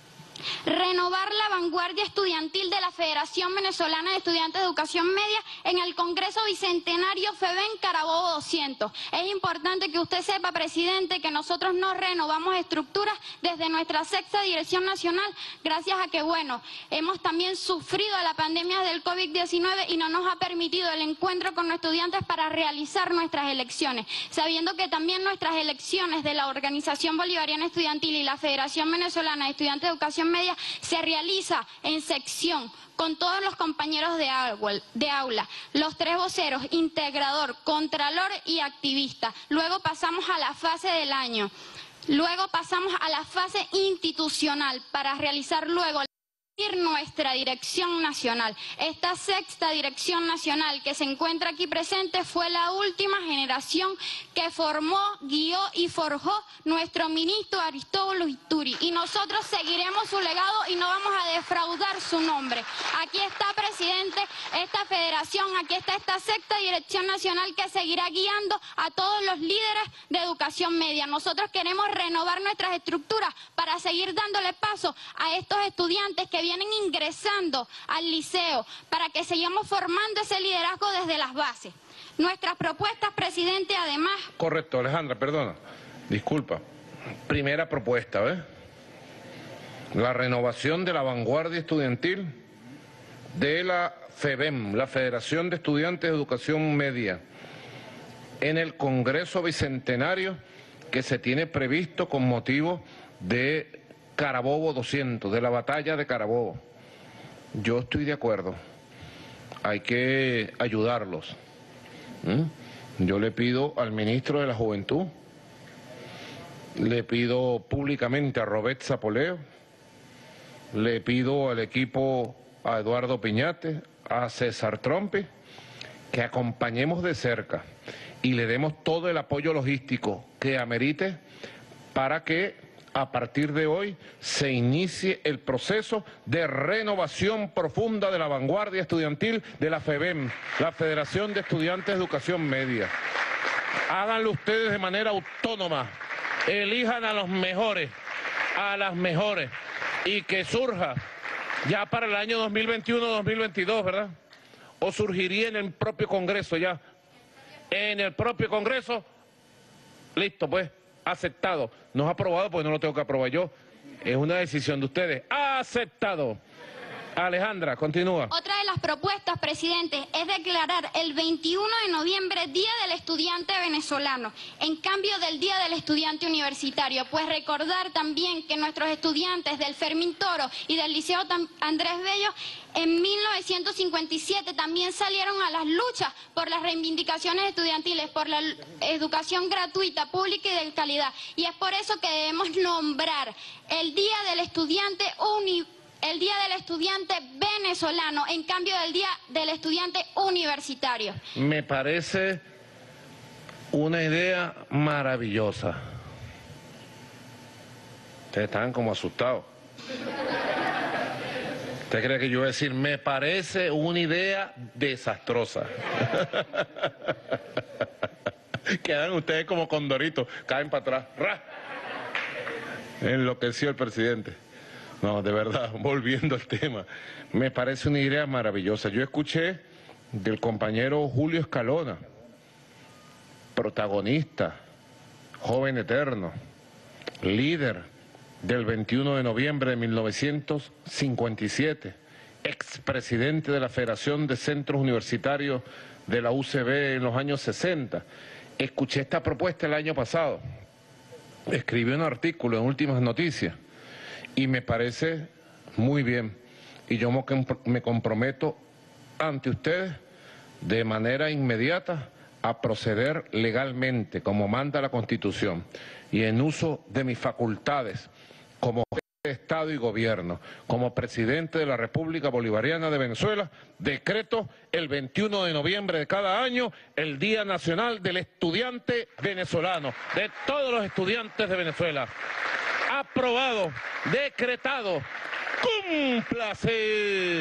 renovar la vanguardia estudiantil de la Federación Venezolana de Estudiantes de Educación Media en el Congreso Bicentenario FEBEN Carabobo doscientos. Es importante que usted sepa, presidente, que nosotros no renovamos estructuras desde nuestra sexta dirección nacional, gracias a que, bueno, hemos también sufrido la pandemia del COVID diecinueve y no nos ha permitido el encuentro con los estudiantes para realizar nuestras elecciones, sabiendo que también nuestras elecciones de la Organización Bolivariana Estudiantil y la Federación Venezolana de Estudiantes de Educación Media se realiza en sección con todos los compañeros de aula, de aula, los tres voceros, integrador, contralor y activista. Luego pasamos a la fase del año, luego pasamos a la fase institucional para realizar luego nuestra dirección nacional. Esta sexta dirección nacional que se encuentra aquí presente fue la última generación que formó, guió y forjó nuestro ministro Aristóbulo Isturi, y nosotros seguiremos su legado y no vamos a defraudar su nombre. Aquí está, presidente, esta federación, aquí está esta sexta dirección nacional que seguirá guiando a todos los líderes de educación media. Nosotros queremos renovar nuestras estructuras para seguir dándole paso a estos estudiantes que vienen ingresando al liceo, para que sigamos formando ese liderazgo desde las bases. Nuestras propuestas, presidente, además... Correcto, Alejandra, perdona, disculpa. Primera propuesta, ¿ves? La renovación de la vanguardia estudiantil de la FEBEM, la Federación de Estudiantes de Educación Media, en el Congreso Bicentenario que se tiene previsto con motivo de Carabobo doscientos, de la batalla de Carabobo. Yo estoy de acuerdo, hay que ayudarlos. ¿Mm? Yo le pido al ministro de la Juventud, le pido públicamente a Robert Zapoleo, le pido al equipo, a Eduardo Piñate, a César Trompis, que acompañemos de cerca y le demos todo el apoyo logístico que amerite para que a partir de hoy se inicie el proceso de renovación profunda de la vanguardia estudiantil de la FEBEM, la Federación de Estudiantes de Educación Media. Háganlo ustedes de manera autónoma, elijan a los mejores, a las mejores, y que surja ya para el año dos mil veintiuno dos mil veintidós, ¿verdad? O surgiría en el propio Congreso ya. En el propio Congreso, listo pues. Aceptado. No es aprobado porque no lo tengo que aprobar yo. Es una decisión de ustedes. Aceptado. Alejandra, continúa. Otra de las propuestas, presidente, es declarar el veintiuno de noviembre Día del Estudiante Venezolano, en cambio del Día del Estudiante Universitario, pues recordar también que nuestros estudiantes del Fermín Toro y del Liceo Andrés Bello en mil novecientos cincuenta y siete también salieron a las luchas por las reivindicaciones estudiantiles, por la educación gratuita, pública y de calidad. Y es por eso que debemos nombrar el Día del Estudiante Universitario, el Día del Estudiante Venezolano, en cambio del Día del Estudiante Universitario. Me parece una idea maravillosa. Ustedes están como asustados. ¿Usted cree que yo voy a decir, me parece una idea desastrosa? Quedan ustedes como condoritos, caen para atrás. ¡Ra! Enloqueció el presidente. No, de verdad, volviendo al tema, me parece una idea maravillosa. Yo escuché del compañero Julio Escalona, protagonista, joven eterno, líder del veintiuno de noviembre de mil novecientos cincuenta y siete, expresidente de la Federación de Centros Universitarios de la U C B en los años sesenta. Escuché esta propuesta el año pasado, escribió un artículo en Últimas Noticias, y me parece muy bien. Y yo me comprometo ante ustedes de manera inmediata a proceder legalmente, como manda la Constitución, y en uso de mis facultades como jefe de Estado y Gobierno, como presidente de la República Bolivariana de Venezuela, decreto el veintiuno de noviembre de cada año el Día Nacional del Estudiante Venezolano, de todos los estudiantes de Venezuela. Aprobado, decretado, cúmplase.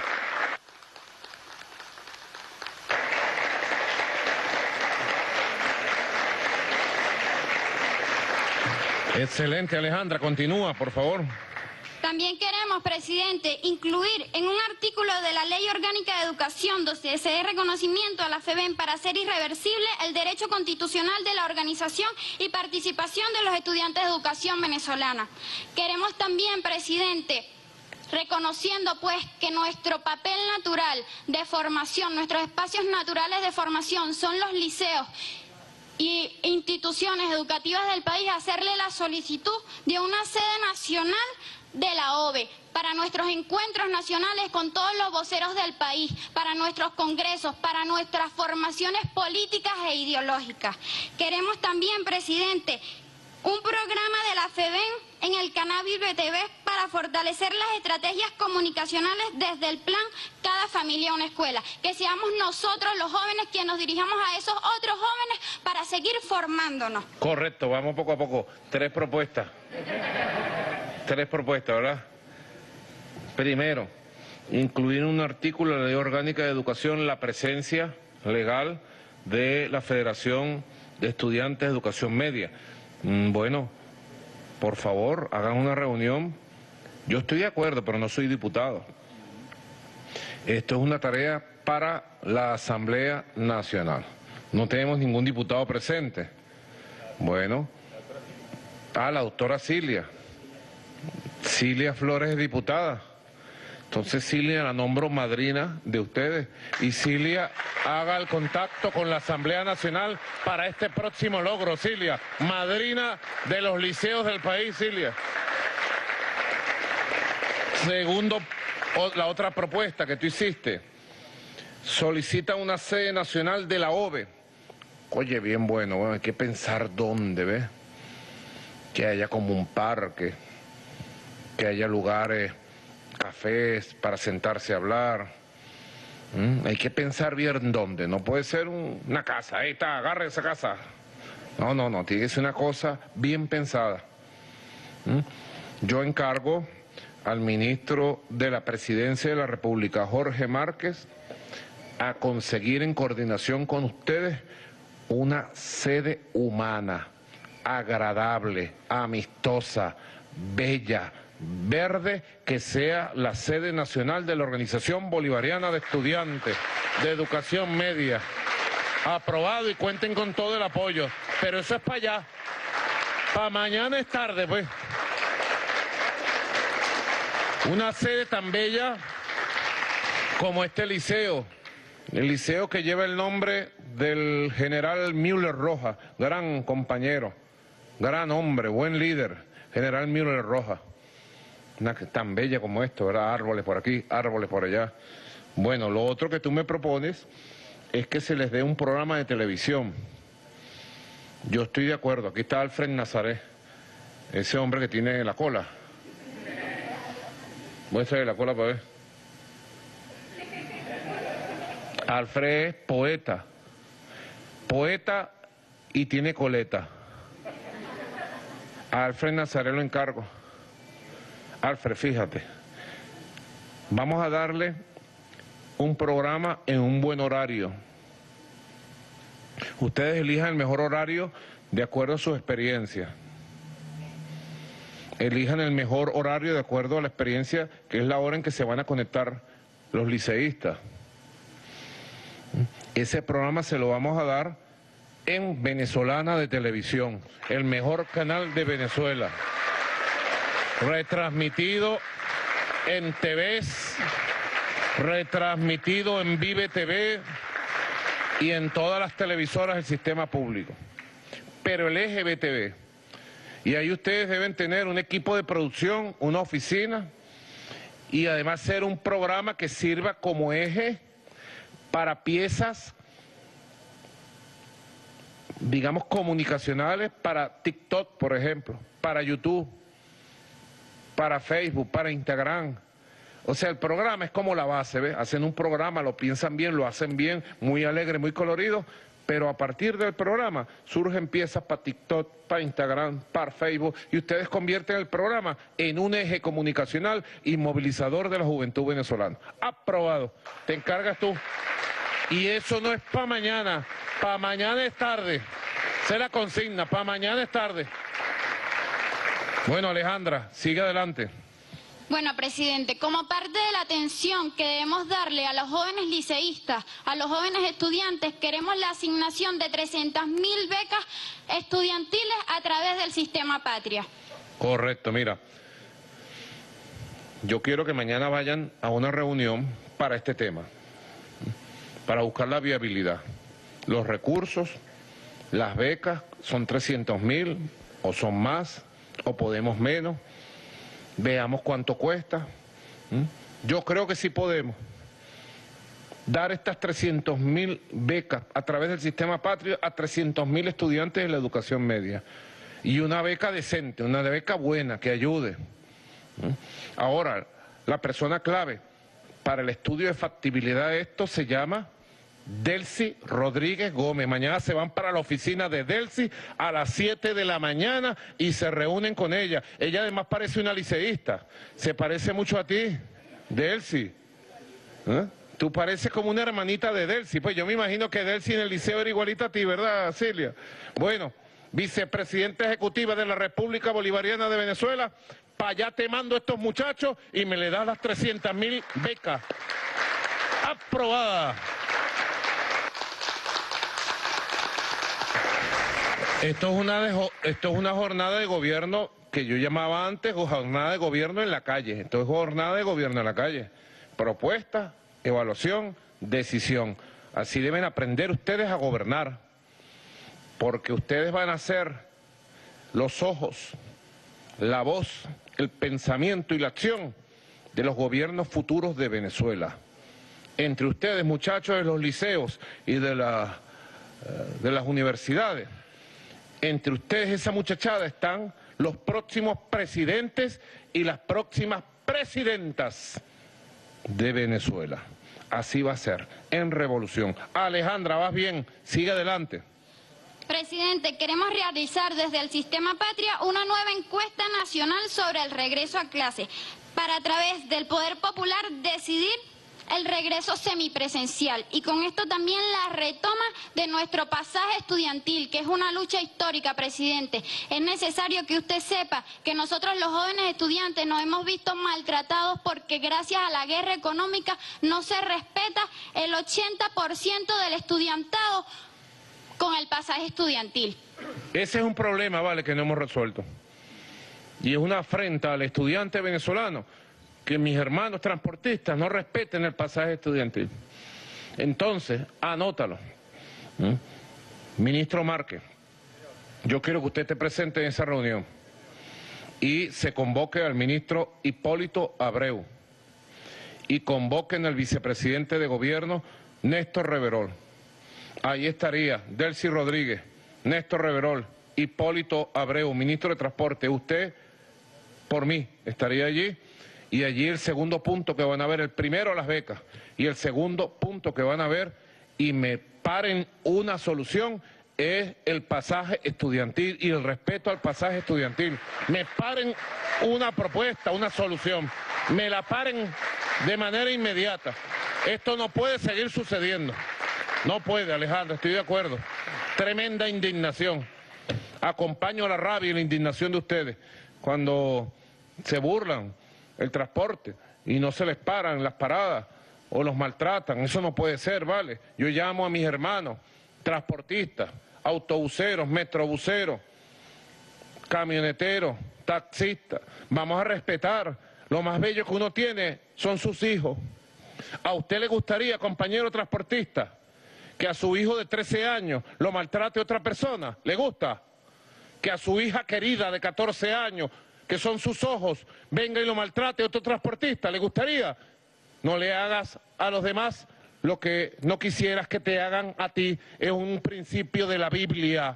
Excelente, Alejandra, continúa, por favor. También queremos, presidente, incluir en un artículo de la Ley Orgánica de Educación donde se dé reconocimiento a la FEBEN para hacer irreversible el derecho constitucional de la organización y participación de los estudiantes de educación venezolana. Queremos también, presidente, reconociendo pues que nuestro papel natural de formación, nuestros espacios naturales de formación son los liceos y instituciones educativas del país, hacerle la solicitud de una sede nacional de la O V E para nuestros encuentros nacionales con todos los voceros del país, para nuestros congresos, para nuestras formaciones políticas e ideológicas. Queremos también, presidente, un programa de la FEBEN en el canal Vive T V para fortalecer las estrategias comunicacionales desde el plan Cada Familia Una Escuela. Que seamos nosotros los jóvenes quienes nos dirijamos a esos otros jóvenes para seguir formándonos. Correcto, vamos poco a poco. Tres propuestas. Tres propuestas, ¿verdad? Primero, incluir en un artículo de la Ley Orgánica de Educación la presencia legal de la Federación de Estudiantes de Educación Media. Bueno, por favor, hagan una reunión. Yo estoy de acuerdo, pero no soy diputado. Esto es una tarea para la Asamblea Nacional. No tenemos ningún diputado presente. Bueno, ah, la doctora Cilia. Cilia Flores es diputada. Entonces Cilia la nombro madrina de ustedes. Y Cilia haga el contacto con la Asamblea Nacional para este próximo logro, Cilia. Madrina de los liceos del país, Cilia. Segundo, la otra propuesta que tú hiciste. Solicita una sede nacional de la O V E. Oye, bien bueno, bueno, hay que pensar dónde, ¿ves? Que haya como un parque, que haya lugares, cafés para sentarse a hablar. ¿Mm? Hay que pensar bien dónde, no puede ser un, una casa, ahí está, agarre esa casa. No, no, no, tiene que ser una cosa bien pensada. ¿Mm? Yo encargo al ministro de la Presidencia de la República, Jorge Márquez, a conseguir en coordinación con ustedes una sede humana, agradable, amistosa, bella, verde, que sea la sede nacional de la Organización Bolivariana de Estudiantes de Educación Media. Aprobado, y cuenten con todo el apoyo. Pero eso es para allá. Para mañana es tarde, pues. Una sede tan bella como este liceo, el liceo que lleva el nombre del general Müller Rojas, gran compañero, gran hombre, buen líder, general Müller Rojas. Una que tan bella como esto, ¿verdad? Árboles por aquí, árboles por allá. Bueno, lo otro que tú me propones es que se les dé un programa de televisión. Yo estoy de acuerdo, aquí está Alfred Nazaret, ese hombre que tiene la cola. Muéstrale la cola para ver. Alfred es poeta, poeta y tiene coleta. A Alfred Nazaret lo encargo. Alfred, fíjate, vamos a darle un programa en un buen horario. Ustedes elijan el mejor horario de acuerdo a su experiencia. Elijan el mejor horario de acuerdo a la experiencia, que es la hora en que se van a conectar los liceístas. Ese programa se lo vamos a dar en Venezolana de Televisión, el mejor canal de Venezuela, retransmitido en T Vs, retransmitido en Vive T V y en todas las televisoras del sistema público, pero el eje B T V. Y ahí ustedes deben tener un equipo de producción, una oficina, y además ser un programa que sirva como eje para piezas, digamos, comunicacionales para TikTok, por ejemplo, para YouTube, para Facebook, para Instagram. O sea, el programa es como la base, ¿ves? Hacen un programa, lo piensan bien, lo hacen bien, muy alegre, muy colorido, pero a partir del programa surgen piezas para TikTok, para Instagram, para Facebook, y ustedes convierten el programa en un eje comunicacional y movilizador de la juventud venezolana. Aprobado. Te encargas tú. Y eso no es para mañana, para mañana es tarde. Se la consigna, para mañana es tarde. Bueno, Alejandra, sigue adelante. Bueno, presidente, como parte de la atención que debemos darle a los jóvenes liceístas, a los jóvenes estudiantes, queremos la asignación de trescientas mil becas estudiantiles a través del sistema Patria. Correcto, mira. Yo quiero que mañana vayan a una reunión para este tema, para buscar la viabilidad. Los recursos, las becas, son trescientos mil, o son más, o podemos menos. Veamos cuánto cuesta. ¿Mm? Yo creo que sí podemos dar estas trescientas mil becas a través del sistema Patria a trescientos mil estudiantes de la educación media. Y una beca decente, una beca buena, que ayude. ¿Mm? Ahora, la persona clave para el estudio de factibilidad de esto se llama Delcy Rodríguez Gómez. Mañana se van para la oficina de Delcy a las siete de la mañana y se reúnen con ella. Ella además parece una liceísta. Se parece mucho a ti, Delcy. ¿Eh? Tú pareces como una hermanita de Delcy. Pues yo me imagino que Delcy en el liceo era igualita a ti, ¿verdad, Cilia? Bueno, vicepresidenta ejecutiva de la República Bolivariana de Venezuela, para allá te mando a estos muchachos y me le das las trescientas mil becas. Aprobada. Esto es, una de, esto es una jornada de gobierno que yo llamaba antes jornada de gobierno en la calle. Esto es jornada de gobierno en la calle. Propuesta, evaluación, decisión. Así deben aprender ustedes a gobernar, porque ustedes van a ser los ojos, la voz, el pensamiento y la acción de los gobiernos futuros de Venezuela. Entre ustedes, muchachos de los liceos y de, la, de las universidades, entre ustedes, esa muchachada, están los próximos presidentes y las próximas presidentas de Venezuela. Así va a ser, en revolución. Alejandra, vas bien, sigue adelante. Presidente, queremos realizar desde el sistema Patria una nueva encuesta nacional sobre el regreso a clase, para a través del Poder Popular decidir el regreso semipresencial y con esto también la retoma de nuestro pasaje estudiantil, que es una lucha histórica, presidente. Es necesario que usted sepa que nosotros los jóvenes estudiantes nos hemos visto maltratados porque gracias a la guerra económica no se respeta el ochenta por ciento del estudiantado con el pasaje estudiantil. Ese es un problema, vale, que no hemos resuelto. Y es una afrenta al estudiante venezolano que mis hermanos transportistas no respeten el pasaje estudiantil. Entonces, anótalo. ¿Mm? Ministro Márquez, yo quiero que usted esté presente en esa reunión y se convoque al ministro Hipólito Abreu y convoquen al vicepresidente de gobierno Néstor Reverol. Ahí estaría Delcy Rodríguez, Néstor Reverol, Hipólito Abreu, ministro de Transporte. Usted, por mí, estaría allí. Y allí el segundo punto que van a ver, el primero las becas y el segundo punto que van a ver y me paren una solución es el pasaje estudiantil y el respeto al pasaje estudiantil. Me paren una propuesta, una solución, me la paren de manera inmediata. Esto no puede seguir sucediendo. No puede, Alejandra, estoy de acuerdo. Tremenda indignación. Acompaño la rabia y la indignación de ustedes cuando se burlan el transporte y no se les paran las paradas o los maltratan. Eso no puede ser, ¿vale? Yo llamo a mis hermanos transportistas, autobuseros, metrobuseros, camioneteros, taxistas. Vamos a respetar. Lo más bello que uno tiene son sus hijos. ¿A usted le gustaría, compañero transportista, que a su hijo de trece años lo maltrate otra persona? ¿Le gusta? Que a su hija querida de catorce años, que son sus ojos, venga y lo maltrate otro transportista, ¿le gustaría? No le hagas a los demás lo que no quisieras que te hagan a ti, es un principio de la Biblia.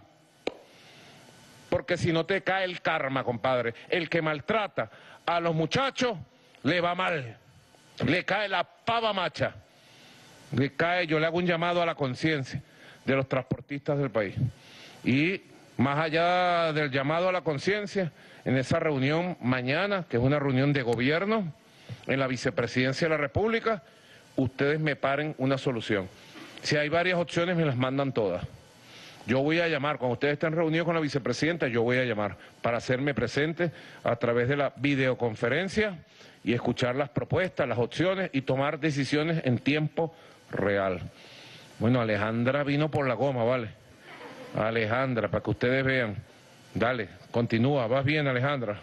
Porque si no te cae el karma, compadre. El que maltrata a los muchachos, le va mal, le cae la pava macha, le cae, yo le hago un llamado a la conciencia de los transportistas del país. Y más allá del llamado a la conciencia, en esa reunión mañana, que es una reunión de gobierno, en la vicepresidencia de la República, ustedes me paren una solución. Si hay varias opciones, me las mandan todas. Yo voy a llamar, cuando ustedes estén reunidos con la vicepresidenta, yo voy a llamar para hacerme presente a través de la videoconferencia y escuchar las propuestas, las opciones y tomar decisiones en tiempo real. Bueno, Alejandra vino por la goma, ¿vale? Alejandra, para que ustedes vean. Dale, continúa, vas bien, Alejandra.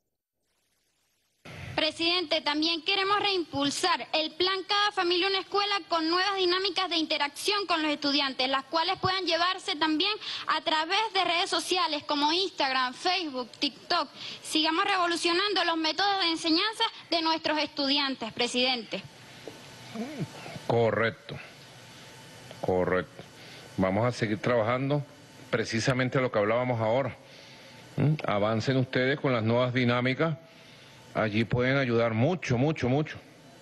Presidente, también queremos reimpulsar el plan Cada Familia Una Escuela con nuevas dinámicas de interacción con los estudiantes, las cuales puedan llevarse también a través de redes sociales como Instagram, Facebook, TikTok. Sigamos revolucionando los métodos de enseñanza de nuestros estudiantes, presidente. Correcto, correcto. Vamos a seguir trabajando precisamente lo que hablábamos ahora. ¿Mm? Avancen ustedes con las nuevas dinámicas. Allí pueden ayudar mucho, mucho, mucho.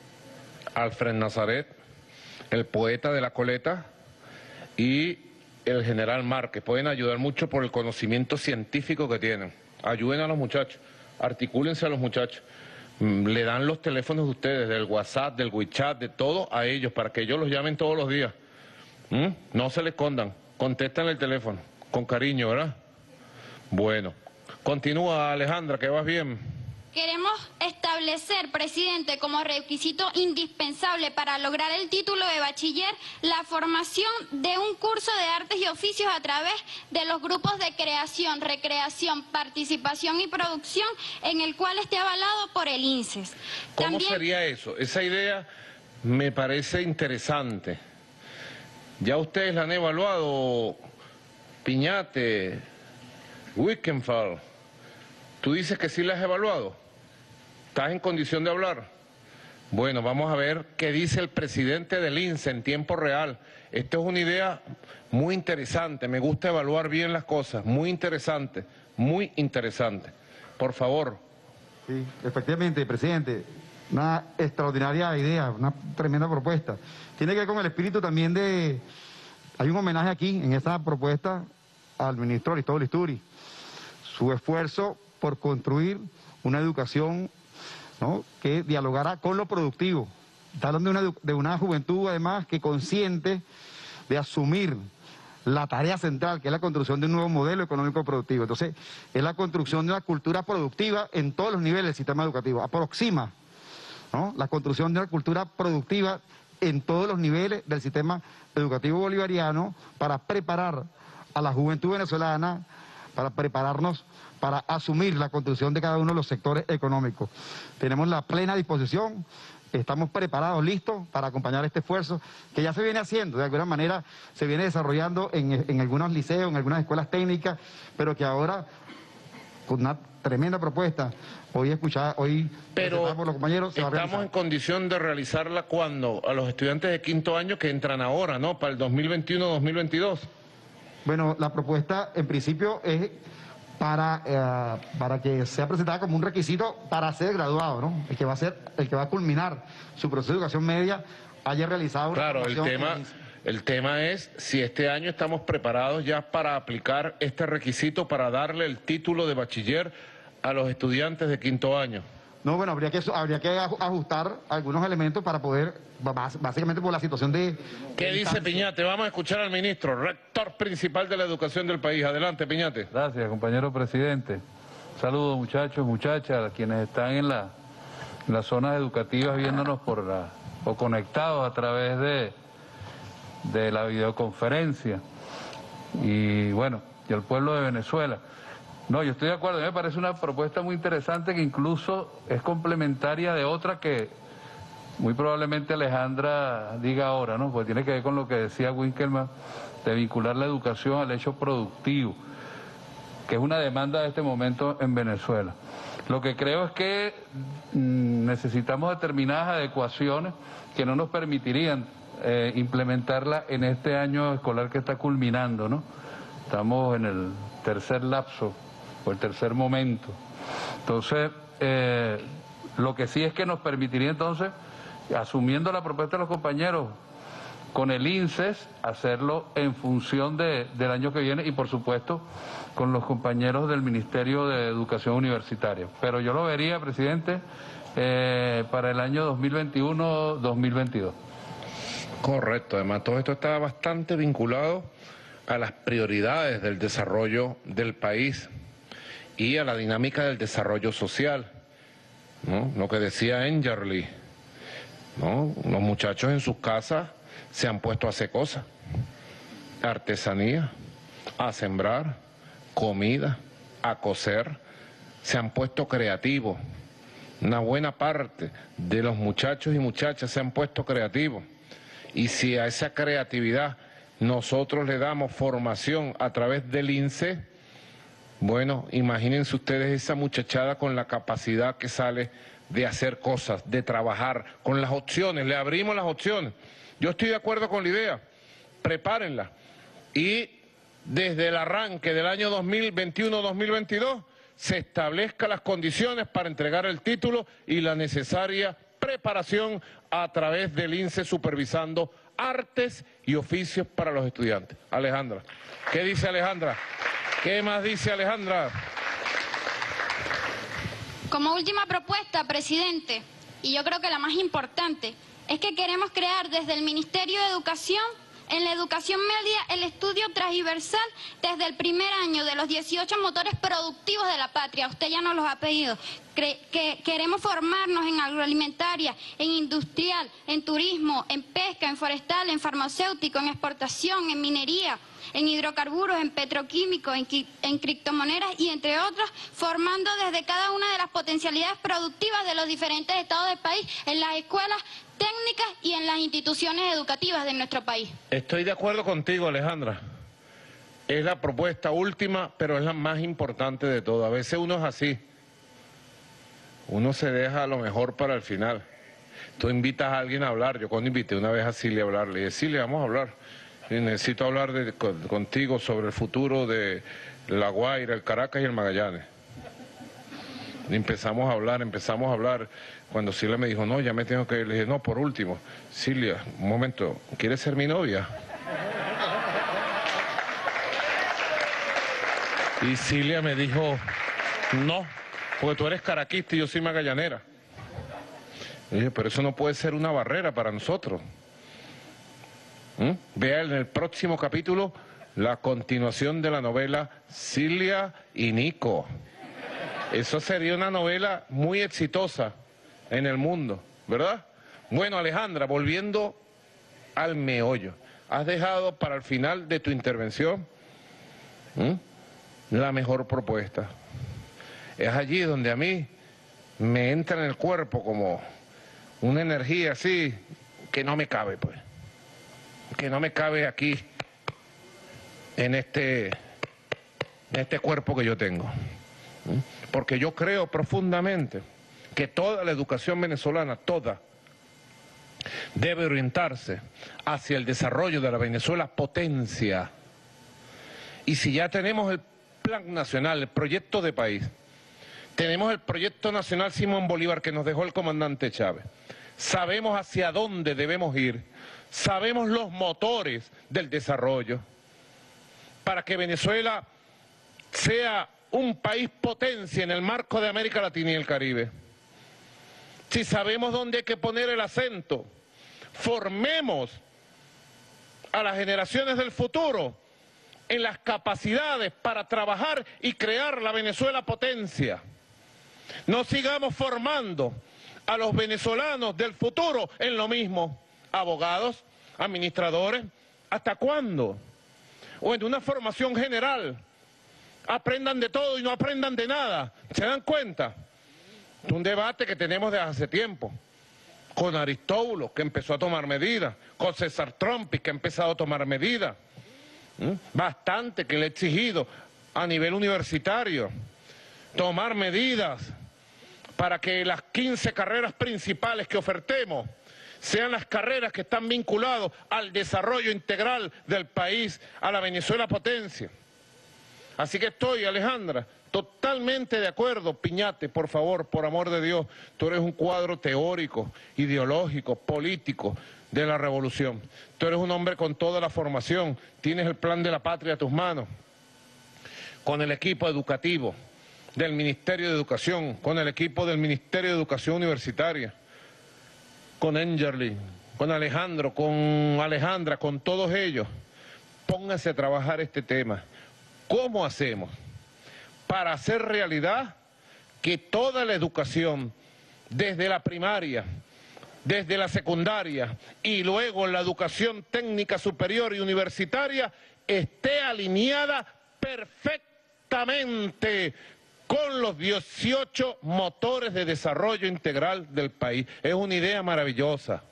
Alfred Nazaret, el poeta de la coleta, y el general Márquez. Pueden ayudar mucho por el conocimiento científico que tienen. Ayuden a los muchachos, articúlense a los muchachos. Le dan los teléfonos de ustedes, del WhatsApp, del WeChat, de todo a ellos, para que ellos los llamen todos los días. ¿Mm? No se les escondan, contestan el teléfono, con cariño, ¿verdad? Bueno, continúa, Alejandra, que vas bien. Queremos establecer, presidente, como requisito indispensable para lograr el título de bachiller, la formación de un curso de artes y oficios a través de los grupos de creación, recreación, participación y producción, en el cual esté avalado por el INSES. ¿Cómo También... sería eso? Esa idea me parece interesante. ¿Ya ustedes la han evaluado, Piñate, Wickenfeld? ¿Tú dices que sí la has evaluado? ¿Estás en condición de hablar? Bueno, vamos a ver qué dice el presidente del INSE en tiempo real. Esta es una idea muy interesante, me gusta evaluar bien las cosas, muy interesante, muy interesante. Por favor. Sí, efectivamente, presidente, una extraordinaria idea, una tremenda propuesta. Tiene que ver con el espíritu también de... Hay un homenaje aquí, en esta propuesta, al ministro Aristóbulo Isturi. Su esfuerzo por construir una educación, ¿no?, que dialogara con lo productivo. Está hablando de una, de una juventud, además, que consciente de asumir la tarea central, que es la construcción de un nuevo modelo económico productivo. Entonces, es la construcción de una cultura productiva en todos los niveles del sistema educativo. Aproxima, ¿no?, la construcción de una cultura productiva en todos los niveles del sistema educativo bolivariano para preparar a la juventud venezolana, para prepararnos para asumir la construcción de cada uno de los sectores económicos. Tenemos la plena disposición, estamos preparados, listos para acompañar este esfuerzo que ya se viene haciendo, de alguna manera se viene desarrollando en, en algunos liceos, en algunas escuelas técnicas, pero que ahora, con una tremenda propuesta, hoy escuchada, hoy pero por los compañeros, se va a estamos realizar. en condición de realizarla cuando a los estudiantes de quinto año que entran ahora, ¿no? Para el dos mil veintiuno dos mil veintidós. Bueno, la propuesta en principio es para, eh, para que sea presentada como un requisito para ser graduado, ¿no? El que va a ser, el que va a culminar su proceso de educación media haya realizado una Claro, el formación tema, en- el tema es si este año estamos preparados ya para aplicar este requisito para darle el título de bachiller a los estudiantes de quinto año. No, bueno, habría que, habría que aj- ajustar algunos elementos para poder, bás- básicamente por la situación de... ¿Qué de dice distancia. Piñate? Vamos a escuchar al ministro, rector principal de la educación del país. Adelante, Piñate. Gracias, compañero presidente. Saludos, muchachos, muchachas, a quienes están en, la, en las zonas educativas viéndonos por la, o conectados a través de, de la videoconferencia. Y bueno, y al pueblo de Venezuela. No, yo estoy de acuerdo, a mí me parece una propuesta muy interesante que incluso es complementaria de otra que muy probablemente Alejandra diga ahora, ¿no? Porque tiene que ver con lo que decía Winkelmann, de vincular la educación al hecho productivo, que es una demanda de este momento en Venezuela. Lo que creo es que mm, necesitamos determinadas adecuaciones que no nos permitirían eh, implementarla en este año escolar que está culminando, ¿no? Estamos en el tercer lapso, o el tercer momento. Entonces, eh, lo que sí es que nos permitiría entonces, asumiendo la propuesta de los compañeros, con el INSES, hacerlo en función de, del año que viene y por supuesto con los compañeros del Ministerio de Educación Universitaria. Pero yo lo vería, presidente, eh, para el año dos mil veintiuno dos mil veintidós. Correcto, además todo esto está bastante vinculado a las prioridades del desarrollo del país y a la dinámica del desarrollo social, ¿no? Lo que decía Engerly, ¿no? Los muchachos en sus casas se han puesto a hacer cosas, artesanía, a sembrar, comida, a coser, se han puesto creativos. Una buena parte de los muchachos y muchachas se han puesto creativos. Y si a esa creatividad nosotros le damos formación a través del INSEE, bueno, imagínense ustedes esa muchachada con la capacidad que sale de hacer cosas, de trabajar, con las opciones, le abrimos las opciones. Yo estoy de acuerdo con la idea, prepárenla. Y desde el arranque del año dos mil veintiuno dos mil veintidós se establezcan las condiciones para entregar el título y la necesaria preparación a través del INSEE supervisando artes y oficios para los estudiantes. Alejandra, ¿qué dice Alejandra? ¿Qué más dice Alejandra? Como última propuesta, presidente, y yo creo que la más importante, es que queremos crear desde el Ministerio de Educación, en la educación media, el estudio transversal desde el primer año de los dieciocho motores productivos de la patria. Usted ya nos los ha pedido. Cre que queremos formarnos en agroalimentaria, en industrial, en turismo, en pesca, en forestal, en farmacéutico, en exportación, en minería, en hidrocarburos, en petroquímicos, en, en criptomonedas y entre otros, formando desde cada una de las potencialidades productivas de los diferentes estados del país, en las escuelas técnicas y en las instituciones educativas de nuestro país. Estoy de acuerdo contigo, Alejandra. Es la propuesta última, pero es la más importante de todo. A veces uno es así. Uno se deja a lo mejor para el final. Tú invitas a alguien a hablar. Yo cuando invité una vez a Cilia a hablar, le dije, Cilia, vamos a hablar. Y necesito hablar de, con, contigo sobre el futuro de La Guaira, el Caracas y el Magallanes. Y empezamos a hablar, empezamos a hablar. Cuando Cilia me dijo, no, ya me tengo que ir, le dije, no, por último, Cilia, un momento, ¿quieres ser mi novia? Y Cilia me dijo, no, porque tú eres caraquista y yo soy magallanera. Y dije, pero eso no puede ser una barrera para nosotros. ¿Mm? Vea en el próximo capítulo la continuación de la novela Cilia y Nico. Eso sería una novela muy exitosa en el mundo, ¿verdad? Bueno, Alejandra, volviendo al meollo, has dejado para el final de tu intervención ¿m? la mejor propuesta. Es allí donde a mí me entra en el cuerpo como una energía así que no me cabe, pues. Que no me cabe aquí, en este, en este cuerpo que yo tengo. Porque yo creo profundamente que toda la educación venezolana, toda, debe orientarse hacia el desarrollo de la Venezuela potencia. Y si ya tenemos el plan nacional, el proyecto de país, tenemos el proyecto nacional Simón Bolívar que nos dejó el comandante Chávez, sabemos hacia dónde debemos ir, sabemos los motores del desarrollo para que Venezuela sea un país potencia en el marco de América Latina y el Caribe. Si sabemos dónde hay que poner el acento, formemos a las generaciones del futuro en las capacidades para trabajar y crear la Venezuela potencia. No sigamos formando a los venezolanos del futuro en lo mismo, abogados, administradores, ¿hasta cuándo? O en una formación general, aprendan de todo y no aprendan de nada, ¿se dan cuenta? Es un debate que tenemos desde hace tiempo, con Aristóbulo, que empezó a tomar medidas, con César Trompi, que ha empezado a tomar medidas, ¿Mm? bastante que le he exigido a nivel universitario, tomar medidas para que las quince carreras principales que ofertemos sean las carreras que están vinculadas al desarrollo integral del país, a la Venezuela potencia. Así que estoy, Alejandra, totalmente de acuerdo. Piñate, por favor, por amor de Dios, tú eres un cuadro teórico, ideológico, político de la revolución. Tú eres un hombre con toda la formación, tienes el plan de la patria a tus manos, con el equipo educativo del Ministerio de Educación, con el equipo del Ministerio de Educación Universitaria, con Engerly, con Alejandro, con Alejandra, con todos ellos. Pónganse a trabajar este tema. ¿Cómo hacemos para hacer realidad que toda la educación, desde la primaria, desde la secundaria y luego la educación técnica superior y universitaria, esté alineada perfectamente con los dieciocho motores de desarrollo integral del país? Es una idea maravillosa.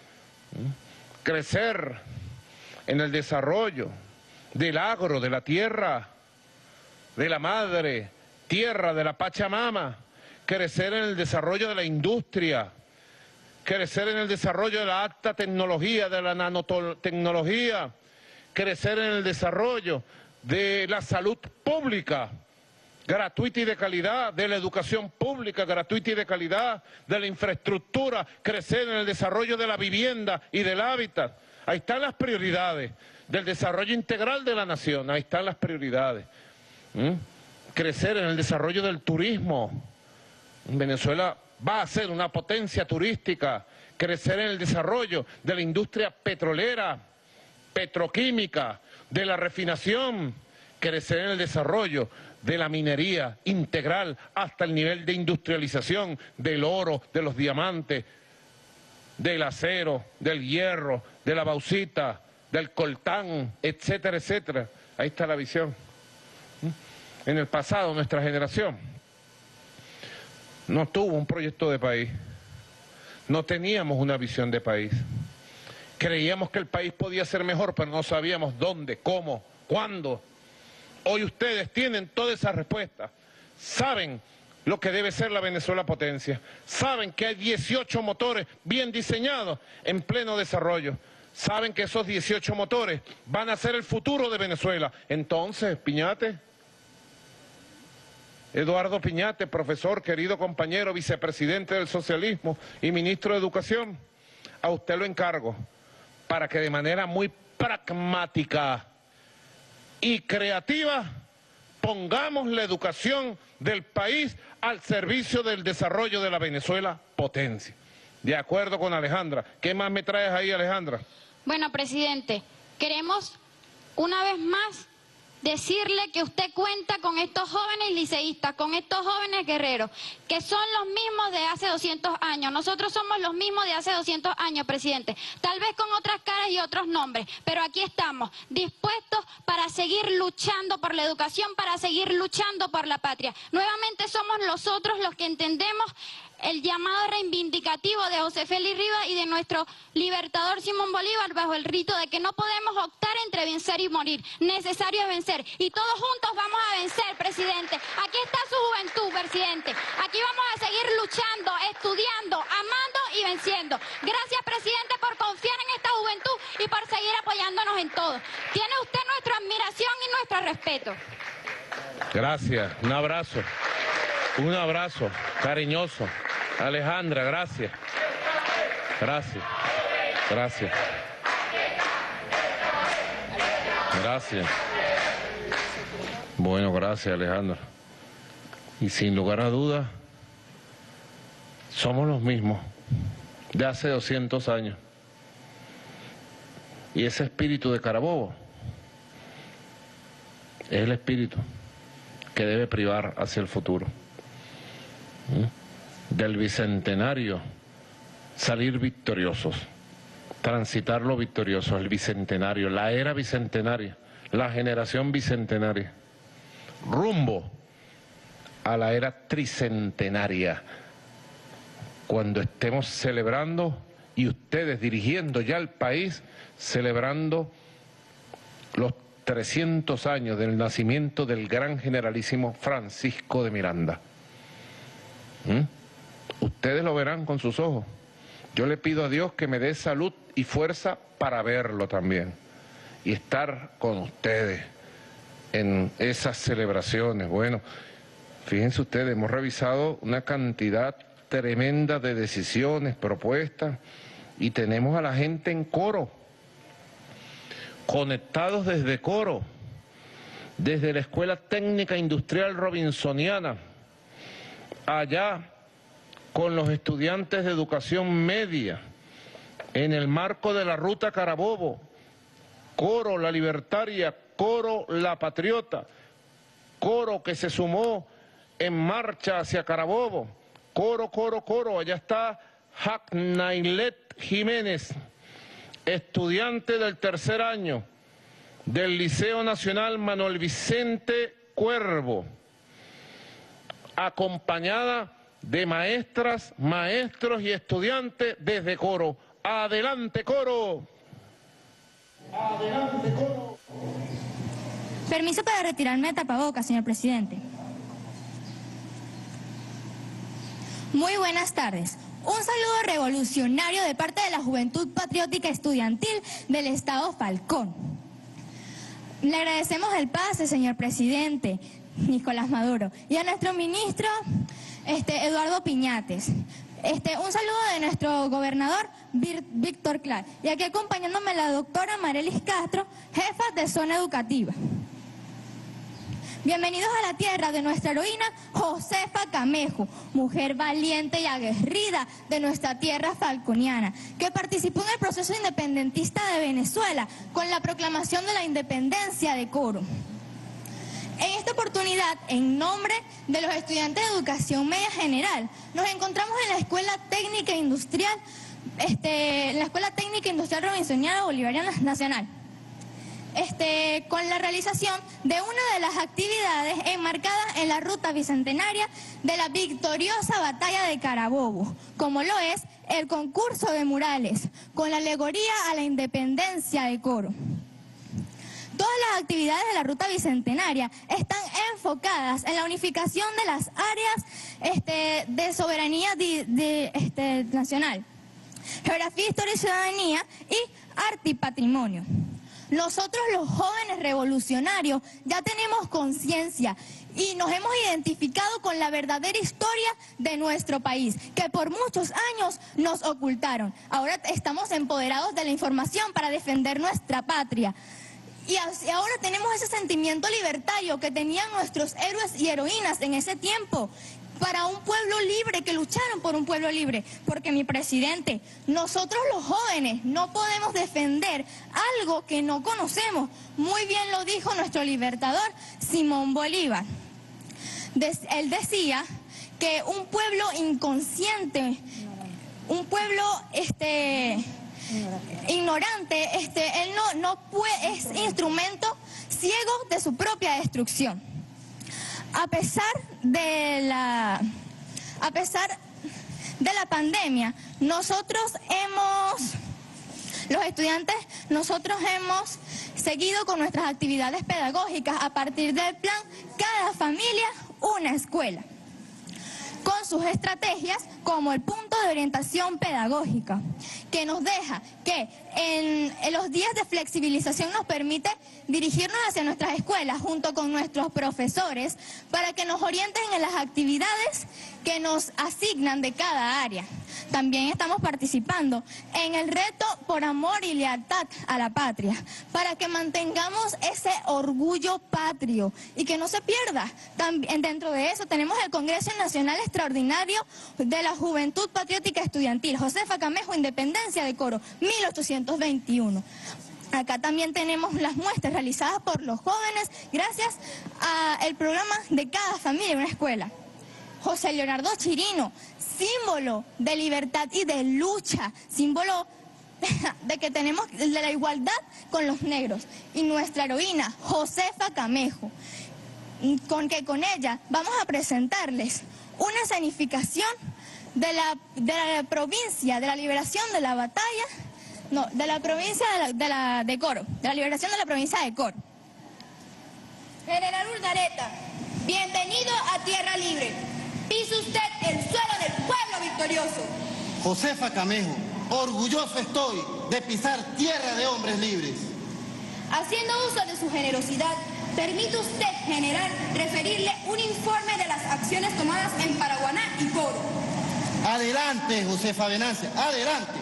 Crecer en el desarrollo del agro, de la tierra, de la madre tierra, de la Pachamama, crecer en el desarrollo de la industria, crecer en el desarrollo de la alta tecnología, de la nanotecnología, crecer en el desarrollo de la salud pública, gratuita y de calidad, de la educación pública gratuita y de calidad, de la infraestructura, crecer en el desarrollo de la vivienda y del hábitat. Ahí están las prioridades del desarrollo integral de la nación, ahí están las prioridades. ¿Mm? Crecer en el desarrollo del turismo. Venezuela va a ser una potencia turística. Crecer en el desarrollo de la industria petrolera, petroquímica, de la refinación. Crecer en el desarrollo de la minería integral hasta el nivel de industrialización del oro, de los diamantes, del acero, del hierro, de la bauxita, del coltán, etcétera, etcétera. Ahí está la visión. En el pasado, nuestra generación no tuvo un proyecto de país, no teníamos una visión de país. Creíamos que el país podía ser mejor, pero no sabíamos dónde, cómo, cuándo. Hoy ustedes tienen todas esas respuestas, saben lo que debe ser la Venezuela potencia, saben que hay dieciocho motores bien diseñados en pleno desarrollo, saben que esos dieciocho motores van a ser el futuro de Venezuela. Entonces, Piñate, Eduardo Piñate, profesor, querido compañero, vicepresidente del socialismo y ministro de Educación, a usted lo encargo para que de manera muy pragmática y creativa pongamos la educación del país al servicio del desarrollo de la Venezuela potencia. De acuerdo con Alejandra. ¿Qué más me traes ahí, Alejandra? Bueno, presidente, queremos una vez más decirle que usted cuenta con estos jóvenes liceístas, con estos jóvenes guerreros, que son los mismos de hace doscientos años. Nosotros somos los mismos de hace doscientos años, presidente, tal vez con otras caras y otros nombres, pero aquí estamos, dispuestos para seguir luchando por la educación, para seguir luchando por la patria. Nuevamente somos nosotros los que entendemos el llamado reivindicativo de José Félix Rivas y de nuestro libertador Simón Bolívar bajo el rito de que no podemos optar entre vencer y morir. Necesario es vencer. Y todos juntos vamos a vencer, presidente. Aquí está su juventud, presidente. Aquí vamos a seguir luchando, estudiando, amando y venciendo. Gracias, presidente, por confiar en esta juventud y por seguir apoyándonos en todo. Tiene usted nuestra admiración y nuestro respeto. Gracias. Un abrazo. Un abrazo cariñoso. Alejandra, gracias. Gracias. Gracias. Gracias. Bueno, gracias, Alejandra. Y sin lugar a dudas, somos los mismos de hace doscientos años. Y ese espíritu de Carabobo es el espíritu que debe privar hacia el futuro. Del bicentenario salir victoriosos, transitarlo victorioso, el bicentenario, la era bicentenaria, la generación bicentenaria, rumbo a la era tricentenaria, cuando estemos celebrando y ustedes dirigiendo ya el país, celebrando los trescientos años del nacimiento del gran generalísimo Francisco de Miranda. ¿Mm? Ustedes lo verán con sus ojos. Yo le pido a Dios que me dé salud y fuerza para verlo también y estar con ustedes en esas celebraciones. Bueno, fíjense ustedes, hemos revisado una cantidad tremenda de decisiones, propuestas, y tenemos a la gente en Coro, conectados desde Coro, desde la Escuela Técnica Industrial Robinsoniana, allá con los estudiantes de educación media, en el marco de la Ruta Carabobo, Coro la Libertaria, Coro la Patriota, Coro que se sumó en marcha hacia Carabobo, Coro, Coro, Coro, allá está Jacnailet Jiménez, estudiante del tercer año del Liceo Nacional Manuel Vicente Cuervo, acompañada de maestras, maestros y estudiantes desde Coro. ¡Adelante, Coro! ¡Adelante, Coro! Permiso para retirarme de tapabocas, señor presidente. Muy buenas tardes. Un saludo revolucionario de parte de la Juventud Patriótica Estudiantil del Estado Falcón. Le agradecemos el pase, señor presidente Nicolás Maduro, y a nuestro ministro este, Eduardo Piñates. Este, un saludo de nuestro gobernador Víctor Clark, y aquí acompañándome la doctora Marelis Castro, jefa de zona educativa. Bienvenidos a la tierra de nuestra heroína Josefa Camejo, mujer valiente y aguerrida de nuestra tierra falconiana, que participó en el proceso independentista de Venezuela con la proclamación de la independencia de Coro. En esta oportunidad, en nombre de los estudiantes de educación media general, nos encontramos en la Escuela Técnica Industrial, este, en la Escuela Técnica Industrial Robinsoniana Bolivariana Nacional. Este, con la realización de una de las actividades enmarcadas en la ruta bicentenaria de la victoriosa batalla de Carabobo, como lo es el concurso de murales, con la alegoría a la independencia de Coro. Todas las actividades de la ruta bicentenaria están enfocadas en la unificación de las áreas este, de soberanía de, de, este, nacional, geografía, historia y ciudadanía, y arte y patrimonio. Nosotros los jóvenes revolucionarios ya tenemos conciencia y nos hemos identificado con la verdadera historia de nuestro país, que por muchos años nos ocultaron. Ahora estamos empoderados de la información para defender nuestra patria. Y ahora tenemos ese sentimiento libertario que tenían nuestros héroes y heroínas en ese tiempo, para un pueblo libre, que lucharon por un pueblo libre. Porque, mi presidente, nosotros los jóvenes no podemos defender algo que no conocemos. Muy bien lo dijo nuestro libertador Simón Bolívar. Des- él decía que un pueblo inconsciente, un pueblo este, ignorante, este, él no, no puede, es instrumento ciego de su propia destrucción. A pesar de la, a pesar de la pandemia, nosotros hemos, los estudiantes, nosotros hemos seguido con nuestras actividades pedagógicas a partir del plan Cada Familia, una escuela, con sus estrategias como el punto de orientación pedagógica, que nos deja que en, en los días de flexibilización nos permite dirigirnos hacia nuestras escuelas junto con nuestros profesores para que nos orienten en las actividades que nos asignan de cada área. También estamos participando en el reto por amor y lealtad a la patria, para que mantengamos ese orgullo patrio y que no se pierda. También dentro de eso tenemos el Congreso Nacional Extraordinario de la Juventud Patriótica Estudiantil, Josefa Camejo, Independencia de Coro, mil ochocientos veintiuno. Acá también tenemos las muestras realizadas por los jóvenes gracias al programa de Cada Familia, una escuela. José Leonardo Chirino, símbolo de libertad y de lucha, símbolo de que tenemos de la igualdad con los negros. Y nuestra heroína, Josefa Camejo, con que con ella vamos a presentarles una escenificación de la, de la provincia, de la liberación de la batalla, no, de la provincia de, la, de, la, de Coro, de la liberación de la provincia de Coro. General Urdaneta, bienvenido a Tierra Libre. Pisa usted el suelo del pueblo victorioso. Josefa Camejo, orgulloso estoy de pisar tierra de hombres libres. Haciendo uso de su generosidad, permite usted, general, referirle un informe de las acciones tomadas en Paraguaná y Coro. Adelante, Josefa Venancia, adelante.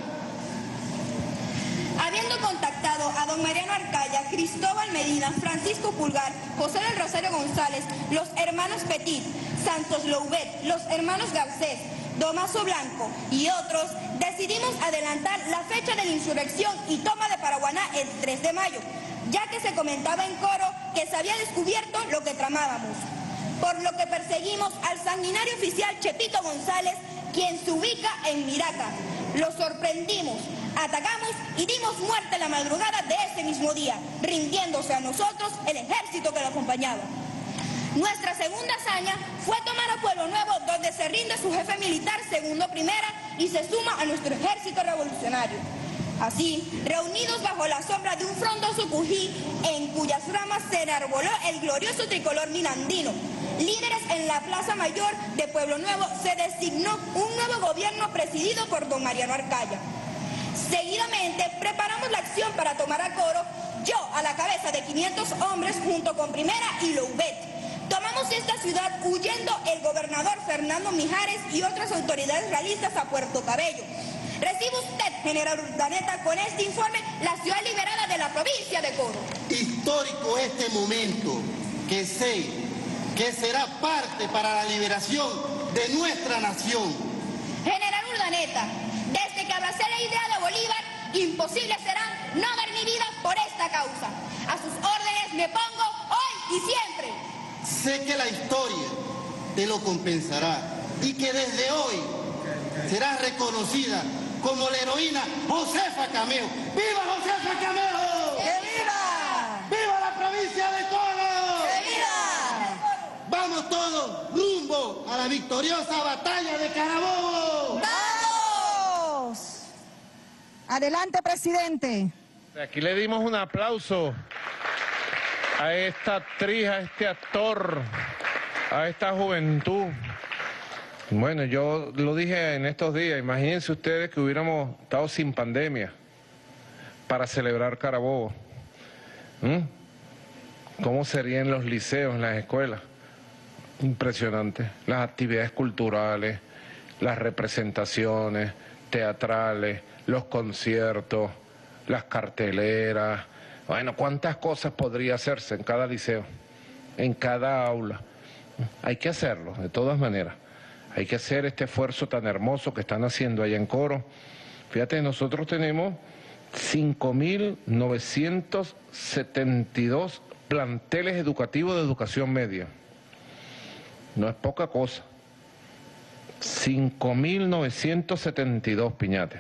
Habiendo contactado a don Mariano Arcaya, Cristóbal Medina, Francisco Pulgar, José del Rosario González, los hermanos Petit, Santos Louvet, los hermanos Garcés, Domaso Blanco y otros, decidimos adelantar la fecha de la insurrección y toma de Paraguaná el tres de mayo, ya que se comentaba en Coro que se había descubierto lo que tramábamos. Por lo que perseguimos al sanguinario oficial Chepito González, quien se ubica en Miraca. Lo sorprendimos, atacamos y dimos muerte la madrugada de ese mismo día, rindiéndose a nosotros el ejército que lo acompañaba. Nuestra segunda hazaña fue tomar a Pueblo Nuevo, donde se rinde su jefe militar Segundo Primera y se suma a nuestro ejército revolucionario. Así, reunidos bajo la sombra de un frondoso cují, en cuyas ramas se enarboló el glorioso tricolor minandino, líderes en la Plaza Mayor de Pueblo Nuevo, se designó un nuevo gobierno presidido por don Mariano Arcaya. Seguidamente, preparamos la acción para tomar a Coro, yo a la cabeza de quinientos hombres junto con Primera y Louvet. Tomamos esta ciudad huyendo el gobernador Fernando Mijares y otras autoridades realistas a Puerto Cabello. Recibe usted, general Urdaneta, con este informe la ciudad liberada de la provincia de Coro. Histórico este momento, que sé que será parte para la liberación de nuestra nación. General Urdaneta, desde que abracé la idea de Bolívar, imposible será no dar mi vida por esta causa. A sus órdenes me pongo hoy y siempre. Sé que la historia te lo compensará y que desde hoy serás reconocida como la heroína Josefa Camejo. ¡Viva Josefa Camejo! ¡Que viva! ¡Viva la provincia de Coro! ¡Que viva! Vamos todos rumbo a la victoriosa batalla de Carabobo. ¡Vamos! Adelante, presidente. Aquí le dimos un aplauso a esta actriz, a este actor, a esta juventud. Bueno, yo lo dije en estos días, imagínense ustedes que hubiéramos estado sin pandemia para celebrar Carabobo. ¿Mm? ¿Cómo serían los liceos, en las escuelas? Impresionante. Las actividades culturales, las representaciones teatrales, los conciertos, las carteleras. Bueno, ¿cuántas cosas podría hacerse en cada liceo, en cada aula? Hay que hacerlo, de todas maneras. Hay que hacer este esfuerzo tan hermoso que están haciendo allá en Coro. Fíjate, nosotros tenemos cinco mil novecientos setenta y dos planteles educativos de educación media. No es poca cosa. cinco mil novecientos setenta y dos, Piñate.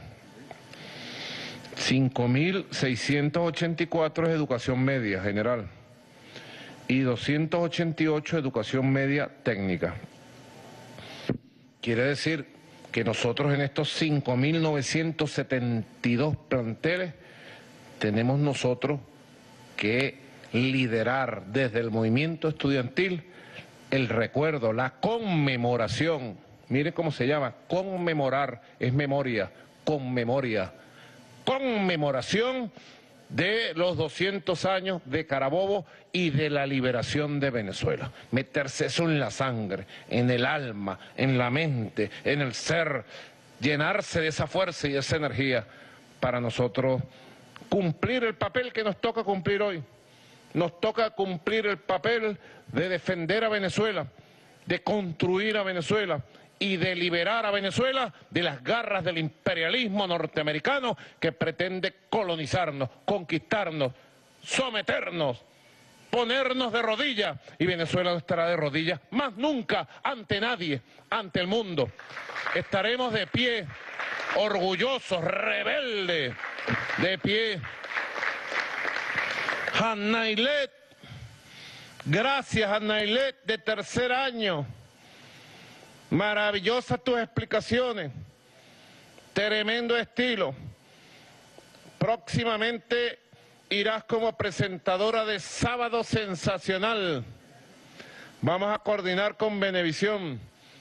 cinco mil seiscientos ochenta y cuatro es educación media general y doscientos ochenta y ocho educación media técnica. Quiere decir que nosotros en estos cinco mil novecientos setenta y dos planteles tenemos nosotros que liderar desde el movimiento estudiantil el recuerdo, la conmemoración. Mire cómo se llama, conmemorar, es memoria, conmemoria, conmemoración de los doscientos años de Carabobo y de la liberación de Venezuela. Meterse eso en la sangre, en el alma, en la mente, en el ser, llenarse de esa fuerza y de esa energía para nosotros cumplir el papel que nos toca cumplir hoy. Nos toca cumplir el papel de defender a Venezuela, de construir a Venezuela y de liberar a Venezuela de las garras del imperialismo norteamericano que pretende colonizarnos, conquistarnos, someternos, ponernos de rodillas. Y Venezuela no estará de rodillas más nunca ante nadie, ante el mundo. Estaremos de pie, orgullosos, rebeldes, de pie. Hanailet, gracias Hanailet de tercer año. Maravillosas tus explicaciones, tremendo estilo. Próximamente irás como presentadora de Sábado Sensacional. Vamos a coordinar con Venevisión.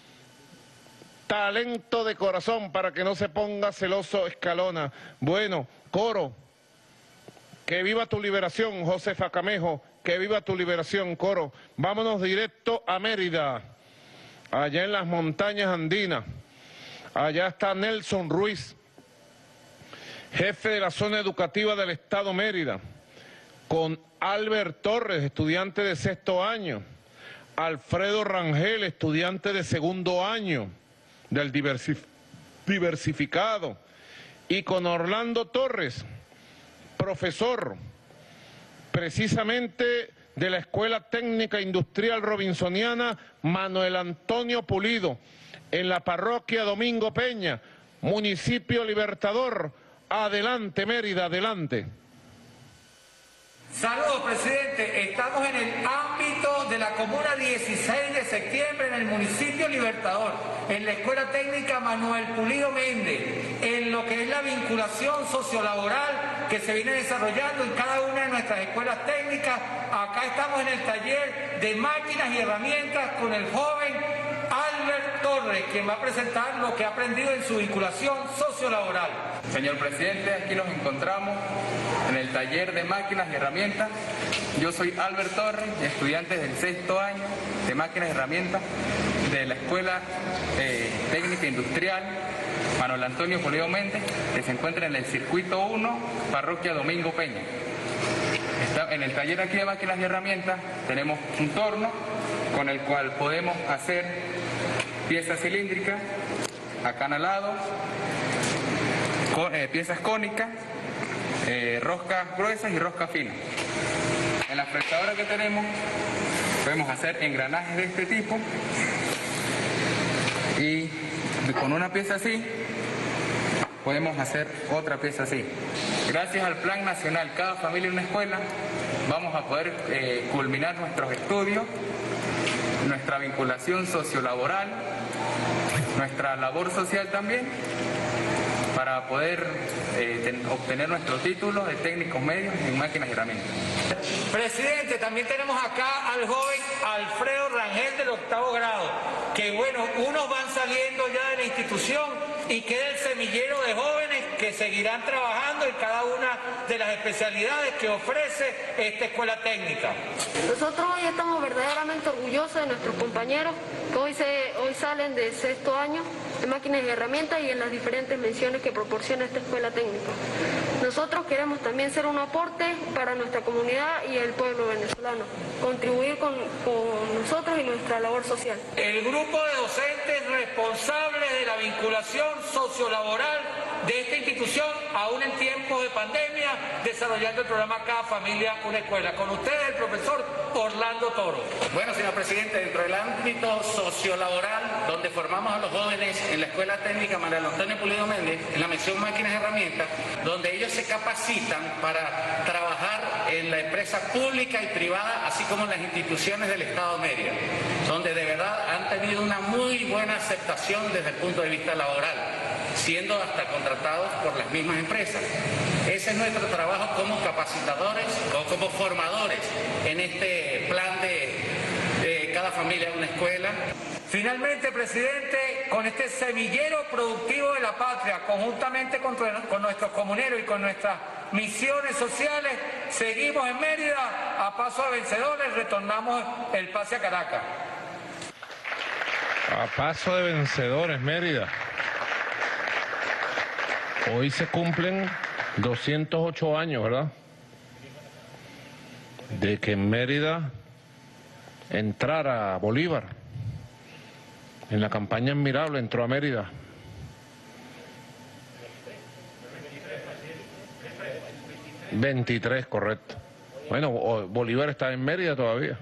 Talento de corazón para que no se ponga celoso Escalona. Bueno, Coro, que viva tu liberación, Josefa Camejo, que viva tu liberación, Coro. Vámonos directo a Mérida. Allá en las montañas andinas, allá está Nelson Ruiz, jefe de la zona educativa del Estado Mérida, con Albert Torres, estudiante de sexto año, Alfredo Rangel, estudiante de segundo año del diversif- diversificado, y con Orlando Torres, profesor, precisamente de la Escuela Técnica Industrial Robinsoniana Manuel Antonio Pulido, en la parroquia Domingo Peña, municipio Libertador. Adelante, Mérida, adelante. Saludos, presidente. Estamos en el ámbito de la comuna dieciséis de septiembre, en el municipio Libertador, en la Escuela Técnica Manuel Pulido Méndez, en lo que es la vinculación sociolaboral que se viene desarrollando en cada una de nuestras escuelas técnicas. Acá estamos en el taller de máquinas y herramientas con el joven Albert Torres, quien va a presentar lo que ha aprendido en su vinculación sociolaboral. Señor presidente, aquí nos encontramos en el taller de máquinas y herramientas. Yo soy Albert Torres, estudiante del sexto año de máquinas y herramientas de la Escuela eh, Técnica Industrial Manuel Antonio Pulido Méndez, que se encuentra en el circuito uno, parroquia Domingo Peña. Está en el taller aquí de máquinas y herramientas tenemos un torno con el cual podemos hacer piezas cilíndricas, acanalados, con, eh, piezas cónicas, eh, roscas gruesas y roscas finas. En la fresadora que tenemos podemos hacer engranajes de este tipo y con una pieza así podemos hacer otra pieza así. Gracias al Plan Nacional Cada Familia en una Escuela vamos a poder eh, culminar nuestros estudios, nuestra vinculación sociolaboral, nuestra labor social también, para poder eh, ten, obtener nuestro título de técnicos medios en máquinas y herramientas. Presidente, también tenemos acá al joven Alfredo Rangel del octavo grado, que bueno, unos van saliendo ya de la institución y queda el semillero de jóvenes que seguirán trabajando en cada una de las especialidades que ofrece esta escuela técnica. Nosotros hoy estamos verdaderamente orgullosos de nuestros compañeros que hoy, se, hoy salen de sexto año de máquinas y herramientas y en las diferentes menciones que proporciona esta escuela técnica. Nosotros queremos también ser un aporte para nuestra comunidad y el pueblo venezolano, contribuir con, con nosotros y nuestra labor social. El grupo de docentes responsables de la vinculación sociolaboral de esta institución, aún en tiempos de pandemia, desarrollando el programa Cada Familia, una Escuela. Con ustedes, el profesor Orlando Toro. Bueno, señor presidente, dentro del ámbito sociolaboral, donde formamos a los jóvenes en la Escuela Técnica Manuel Antonio Pulido Méndez, en la mención Máquinas y Herramientas, donde ellos se capacitan para trabajar en la empresa pública y privada, así como en las instituciones del Estado Mérida, donde de verdad han tenido una muy buena aceptación desde el punto de vista laboral, siendo hasta contratados por las mismas empresas. Ese es nuestro trabajo como capacitadores o como formadores en este plan de, de Cada Familia una Escuela. Finalmente, presidente, con este semillero productivo de la patria, conjuntamente con, con nuestros comuneros y con nuestras misiones sociales, seguimos en Mérida a paso de vencedores, retornamos el pase a Caracas. A paso de vencedores, Mérida. Hoy se cumplen doscientos ocho años, ¿verdad?, de que en Mérida entrara Bolívar. En la campaña admirable entró a Mérida. veintitrés, correcto. Bueno, Bolívar está en Mérida todavía.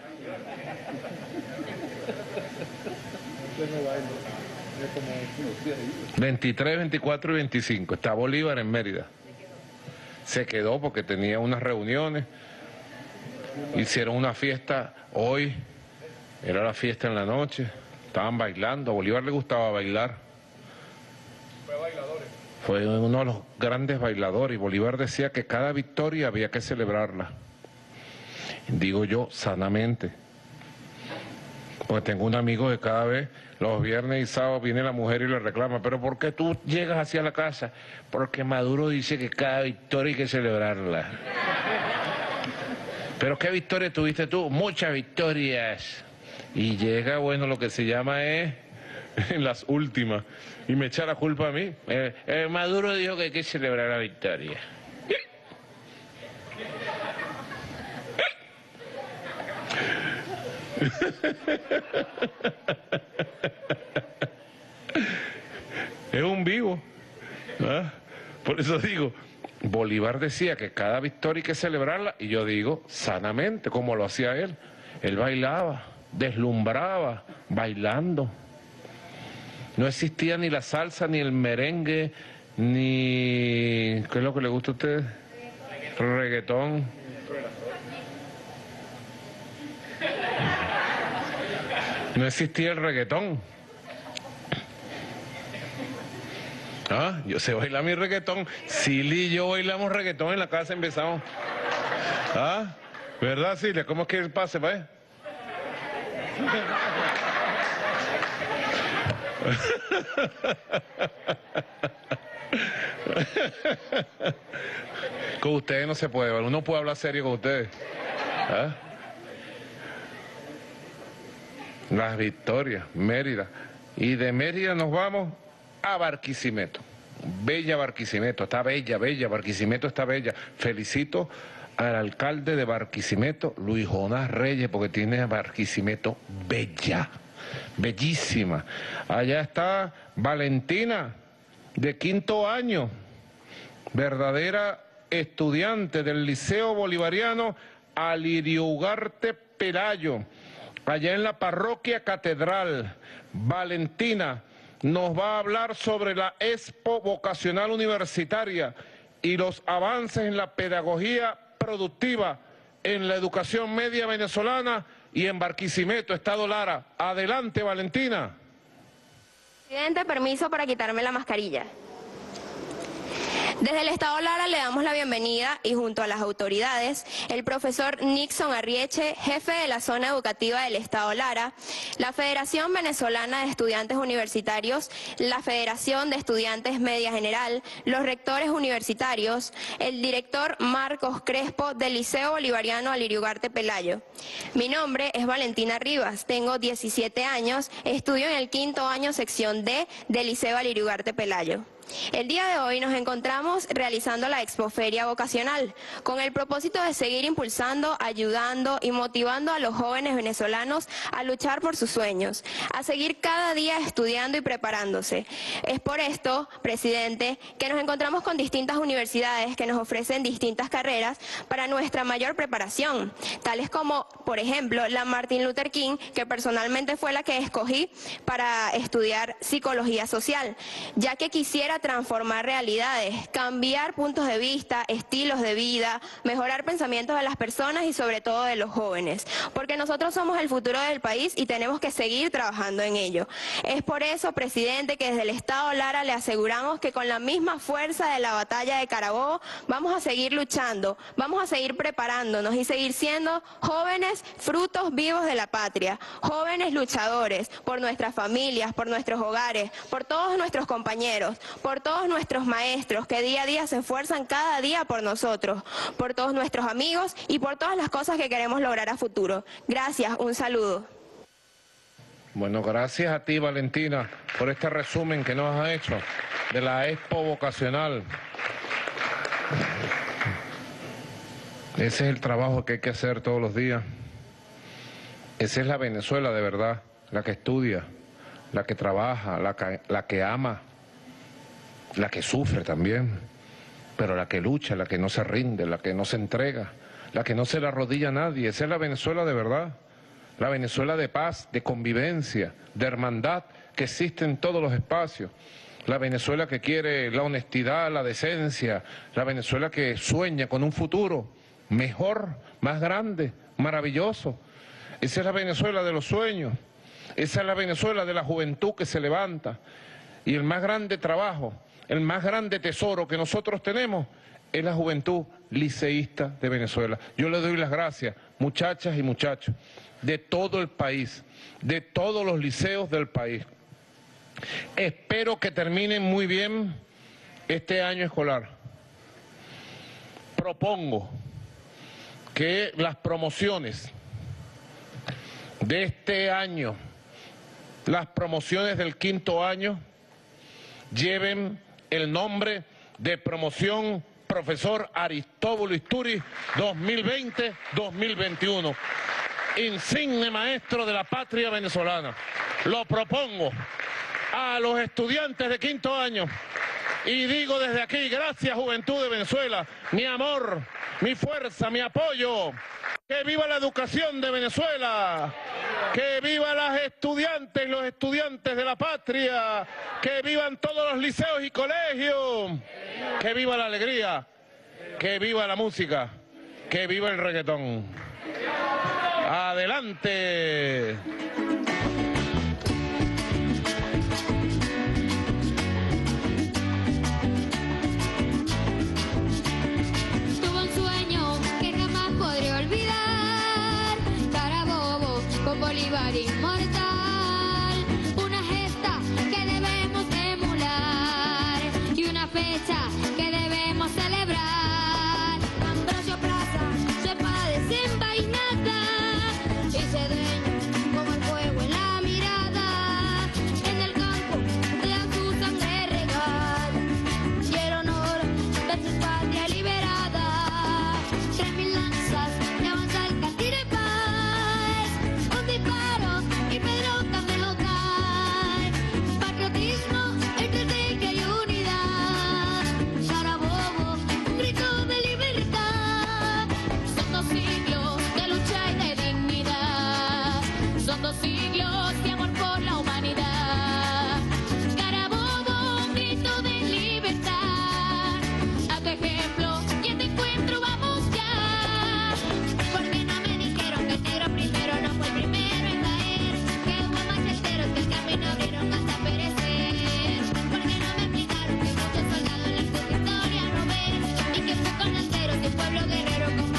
veintitrés, veinticuatro y veinticinco. Está Bolívar en Mérida. Se quedó porque tenía unas reuniones. Hicieron una fiesta hoy. Era la fiesta en la noche. Estaban bailando. A Bolívar le gustaba bailar. Fue bailador. Fue uno de los grandes bailadores. Y Bolívar decía que cada victoria había que celebrarla. Digo yo, sanamente. Porque tengo un amigo que cada vez, los viernes y sábados, viene la mujer y le reclama: ¿pero por qué tú llegas hacia la casa? Porque Maduro dice que cada victoria hay que celebrarla. ¿Pero qué victoria tuviste tú? Muchas victorias. Y llega, bueno, lo que se llama es en las últimas. Y me echa la culpa a mí. Eh, eh, Maduro dijo que hay que celebrar la victoria. Es un vivo, ¿ah? Por eso digo, Bolívar decía que cada victoria hay que celebrarla, y yo digo, sanamente, como lo hacía él. Él bailaba, deslumbraba, bailando. No existía ni la salsa, ni el merengue, ni... ¿qué es lo que le gusta a ustedes? Reggaetón. No existía el reggaetón. Ah, yo sé bailar mi reggaetón. Silly y yo bailamos reggaetón en la casa, empezamos. Ah, ¿verdad, Silvia? ¿Cómo es que el pase, va? Con ustedes no se puede, uno puede hablar serio con ustedes. ¿Ah? Las victorias, Mérida. Y de Mérida nos vamos a Barquisimeto. Bella Barquisimeto, está bella, bella, Barquisimeto está bella. Felicito al alcalde de Barquisimeto, Luis Jonás Reyes, porque tiene a Barquisimeto bella, bellísima. Allá está Valentina, de quinto año, verdadera estudiante del Liceo Bolivariano Alirio Ugarte Pelayo, allá en la parroquia Catedral. Valentina nos va a hablar sobre la Expo Vocacional Universitaria y los avances en la pedagogía productiva en la educación media venezolana y en Barquisimeto, Estado Lara. Adelante, Valentina. Presidente, permiso para quitarme la mascarilla. Desde el Estado Lara le damos la bienvenida y junto a las autoridades, el profesor Nixon Arrieche, jefe de la zona educativa del Estado Lara, la Federación Venezolana de Estudiantes Universitarios, la Federación de Estudiantes Media General, los rectores universitarios, el director Marcos Crespo del Liceo Bolivariano Alirio Ugarte Pelayo. Mi nombre es Valentina Rivas, tengo diecisiete años, estudio en el quinto año sección D del Liceo Alirio Ugarte Pelayo. El día de hoy nos encontramos realizando la Expoferia Vocacional con el propósito de seguir impulsando, ayudando y motivando a los jóvenes venezolanos a luchar por sus sueños, a seguir cada día estudiando y preparándose. Es por esto, presidente, que nos encontramos con distintas universidades que nos ofrecen distintas carreras para nuestra mayor preparación, tales como, por ejemplo, la Martin Luther King, que personalmente fue la que escogí para estudiar psicología social, ya que quisiera transformar realidades, cambiar puntos de vista, estilos de vida, mejorar pensamientos de las personas y sobre todo de los jóvenes, porque nosotros somos el futuro del país y tenemos que seguir trabajando en ello. Es por eso, presidente, que desde el Estado Lara le aseguramos que con la misma fuerza de la batalla de Carabobo vamos a seguir luchando, vamos a seguir preparándonos y seguir siendo jóvenes frutos vivos de la patria, jóvenes luchadores por nuestras familias, por nuestros hogares, por todos nuestros compañeros, por todos nuestros maestros que día a día se esfuerzan cada día por nosotros, por todos nuestros amigos y por todas las cosas que queremos lograr a futuro. Gracias, un saludo. Bueno, gracias a ti, Valentina, por este resumen que nos has hecho de la Expo Vocacional. Ese es el trabajo que hay que hacer todos los días. Esa es la Venezuela de verdad, la que estudia, la que trabaja, la que, la que ama, la que sufre también, pero la que lucha, la que no se rinde, la que no se entrega, la que no se le arrodilla a nadie. Esa es la Venezuela de verdad, la Venezuela de paz, de convivencia, de hermandad que existe en todos los espacios. La Venezuela que quiere la honestidad, la decencia, la Venezuela que sueña con un futuro mejor, más grande, maravilloso. Esa es la Venezuela de los sueños, esa es la Venezuela de la juventud que se levanta. Y el más grande trabajo, el más grande tesoro que nosotros tenemos es la juventud liceísta de Venezuela. Yo le doy las gracias, muchachas y muchachos, de todo el país, de todos los liceos del país. Espero que terminen muy bien este año escolar. Propongo que las promociones de este año, las promociones del quinto año, lleven el nombre de promoción Profesor Aristóbulo Isturi dos mil veinte dos mil veintiuno. Insigne maestro de la patria venezolana. Lo propongo a los estudiantes de quinto año y digo desde aquí, gracias Juventud de Venezuela, mi amor, mi fuerza, mi apoyo. ¡Que viva la educación de Venezuela! ¡Que viva las estudiantes, los estudiantes de la patria! ¡Que vivan todos los liceos y colegios! ¡Que viva la alegría! ¡Que viva la música! ¡Que viva el reggaetón! ¡Adelante! Bolívar inmortal, una gesta que debemos emular y una fecha que debemos celebrar. Ambrosio Plaza se para desenvainada y se dueña como el fuego en la mirada, en el campo de su sangre regal y el honor de su patria liberada. Tres mil lanzas de avanza el cantil de paz. Y Pedro Camelo cae, patriotismo, estrategia y unidad. Carabobo, un grito de libertad. Son dos siglos de lucha y de dignidad. Son dos siglos de amor por la humanidad. Carabobo, un grito de libertad. A tu ejemplo y a tu encuentro vamos ya. Porque no me dijeron que el negro primero no fue el primero. Que el camino abrieron hasta perecer. Porque no me explicaron que muchos soldados en la historia no ven y que fue con lanceros de un pueblo guerrero como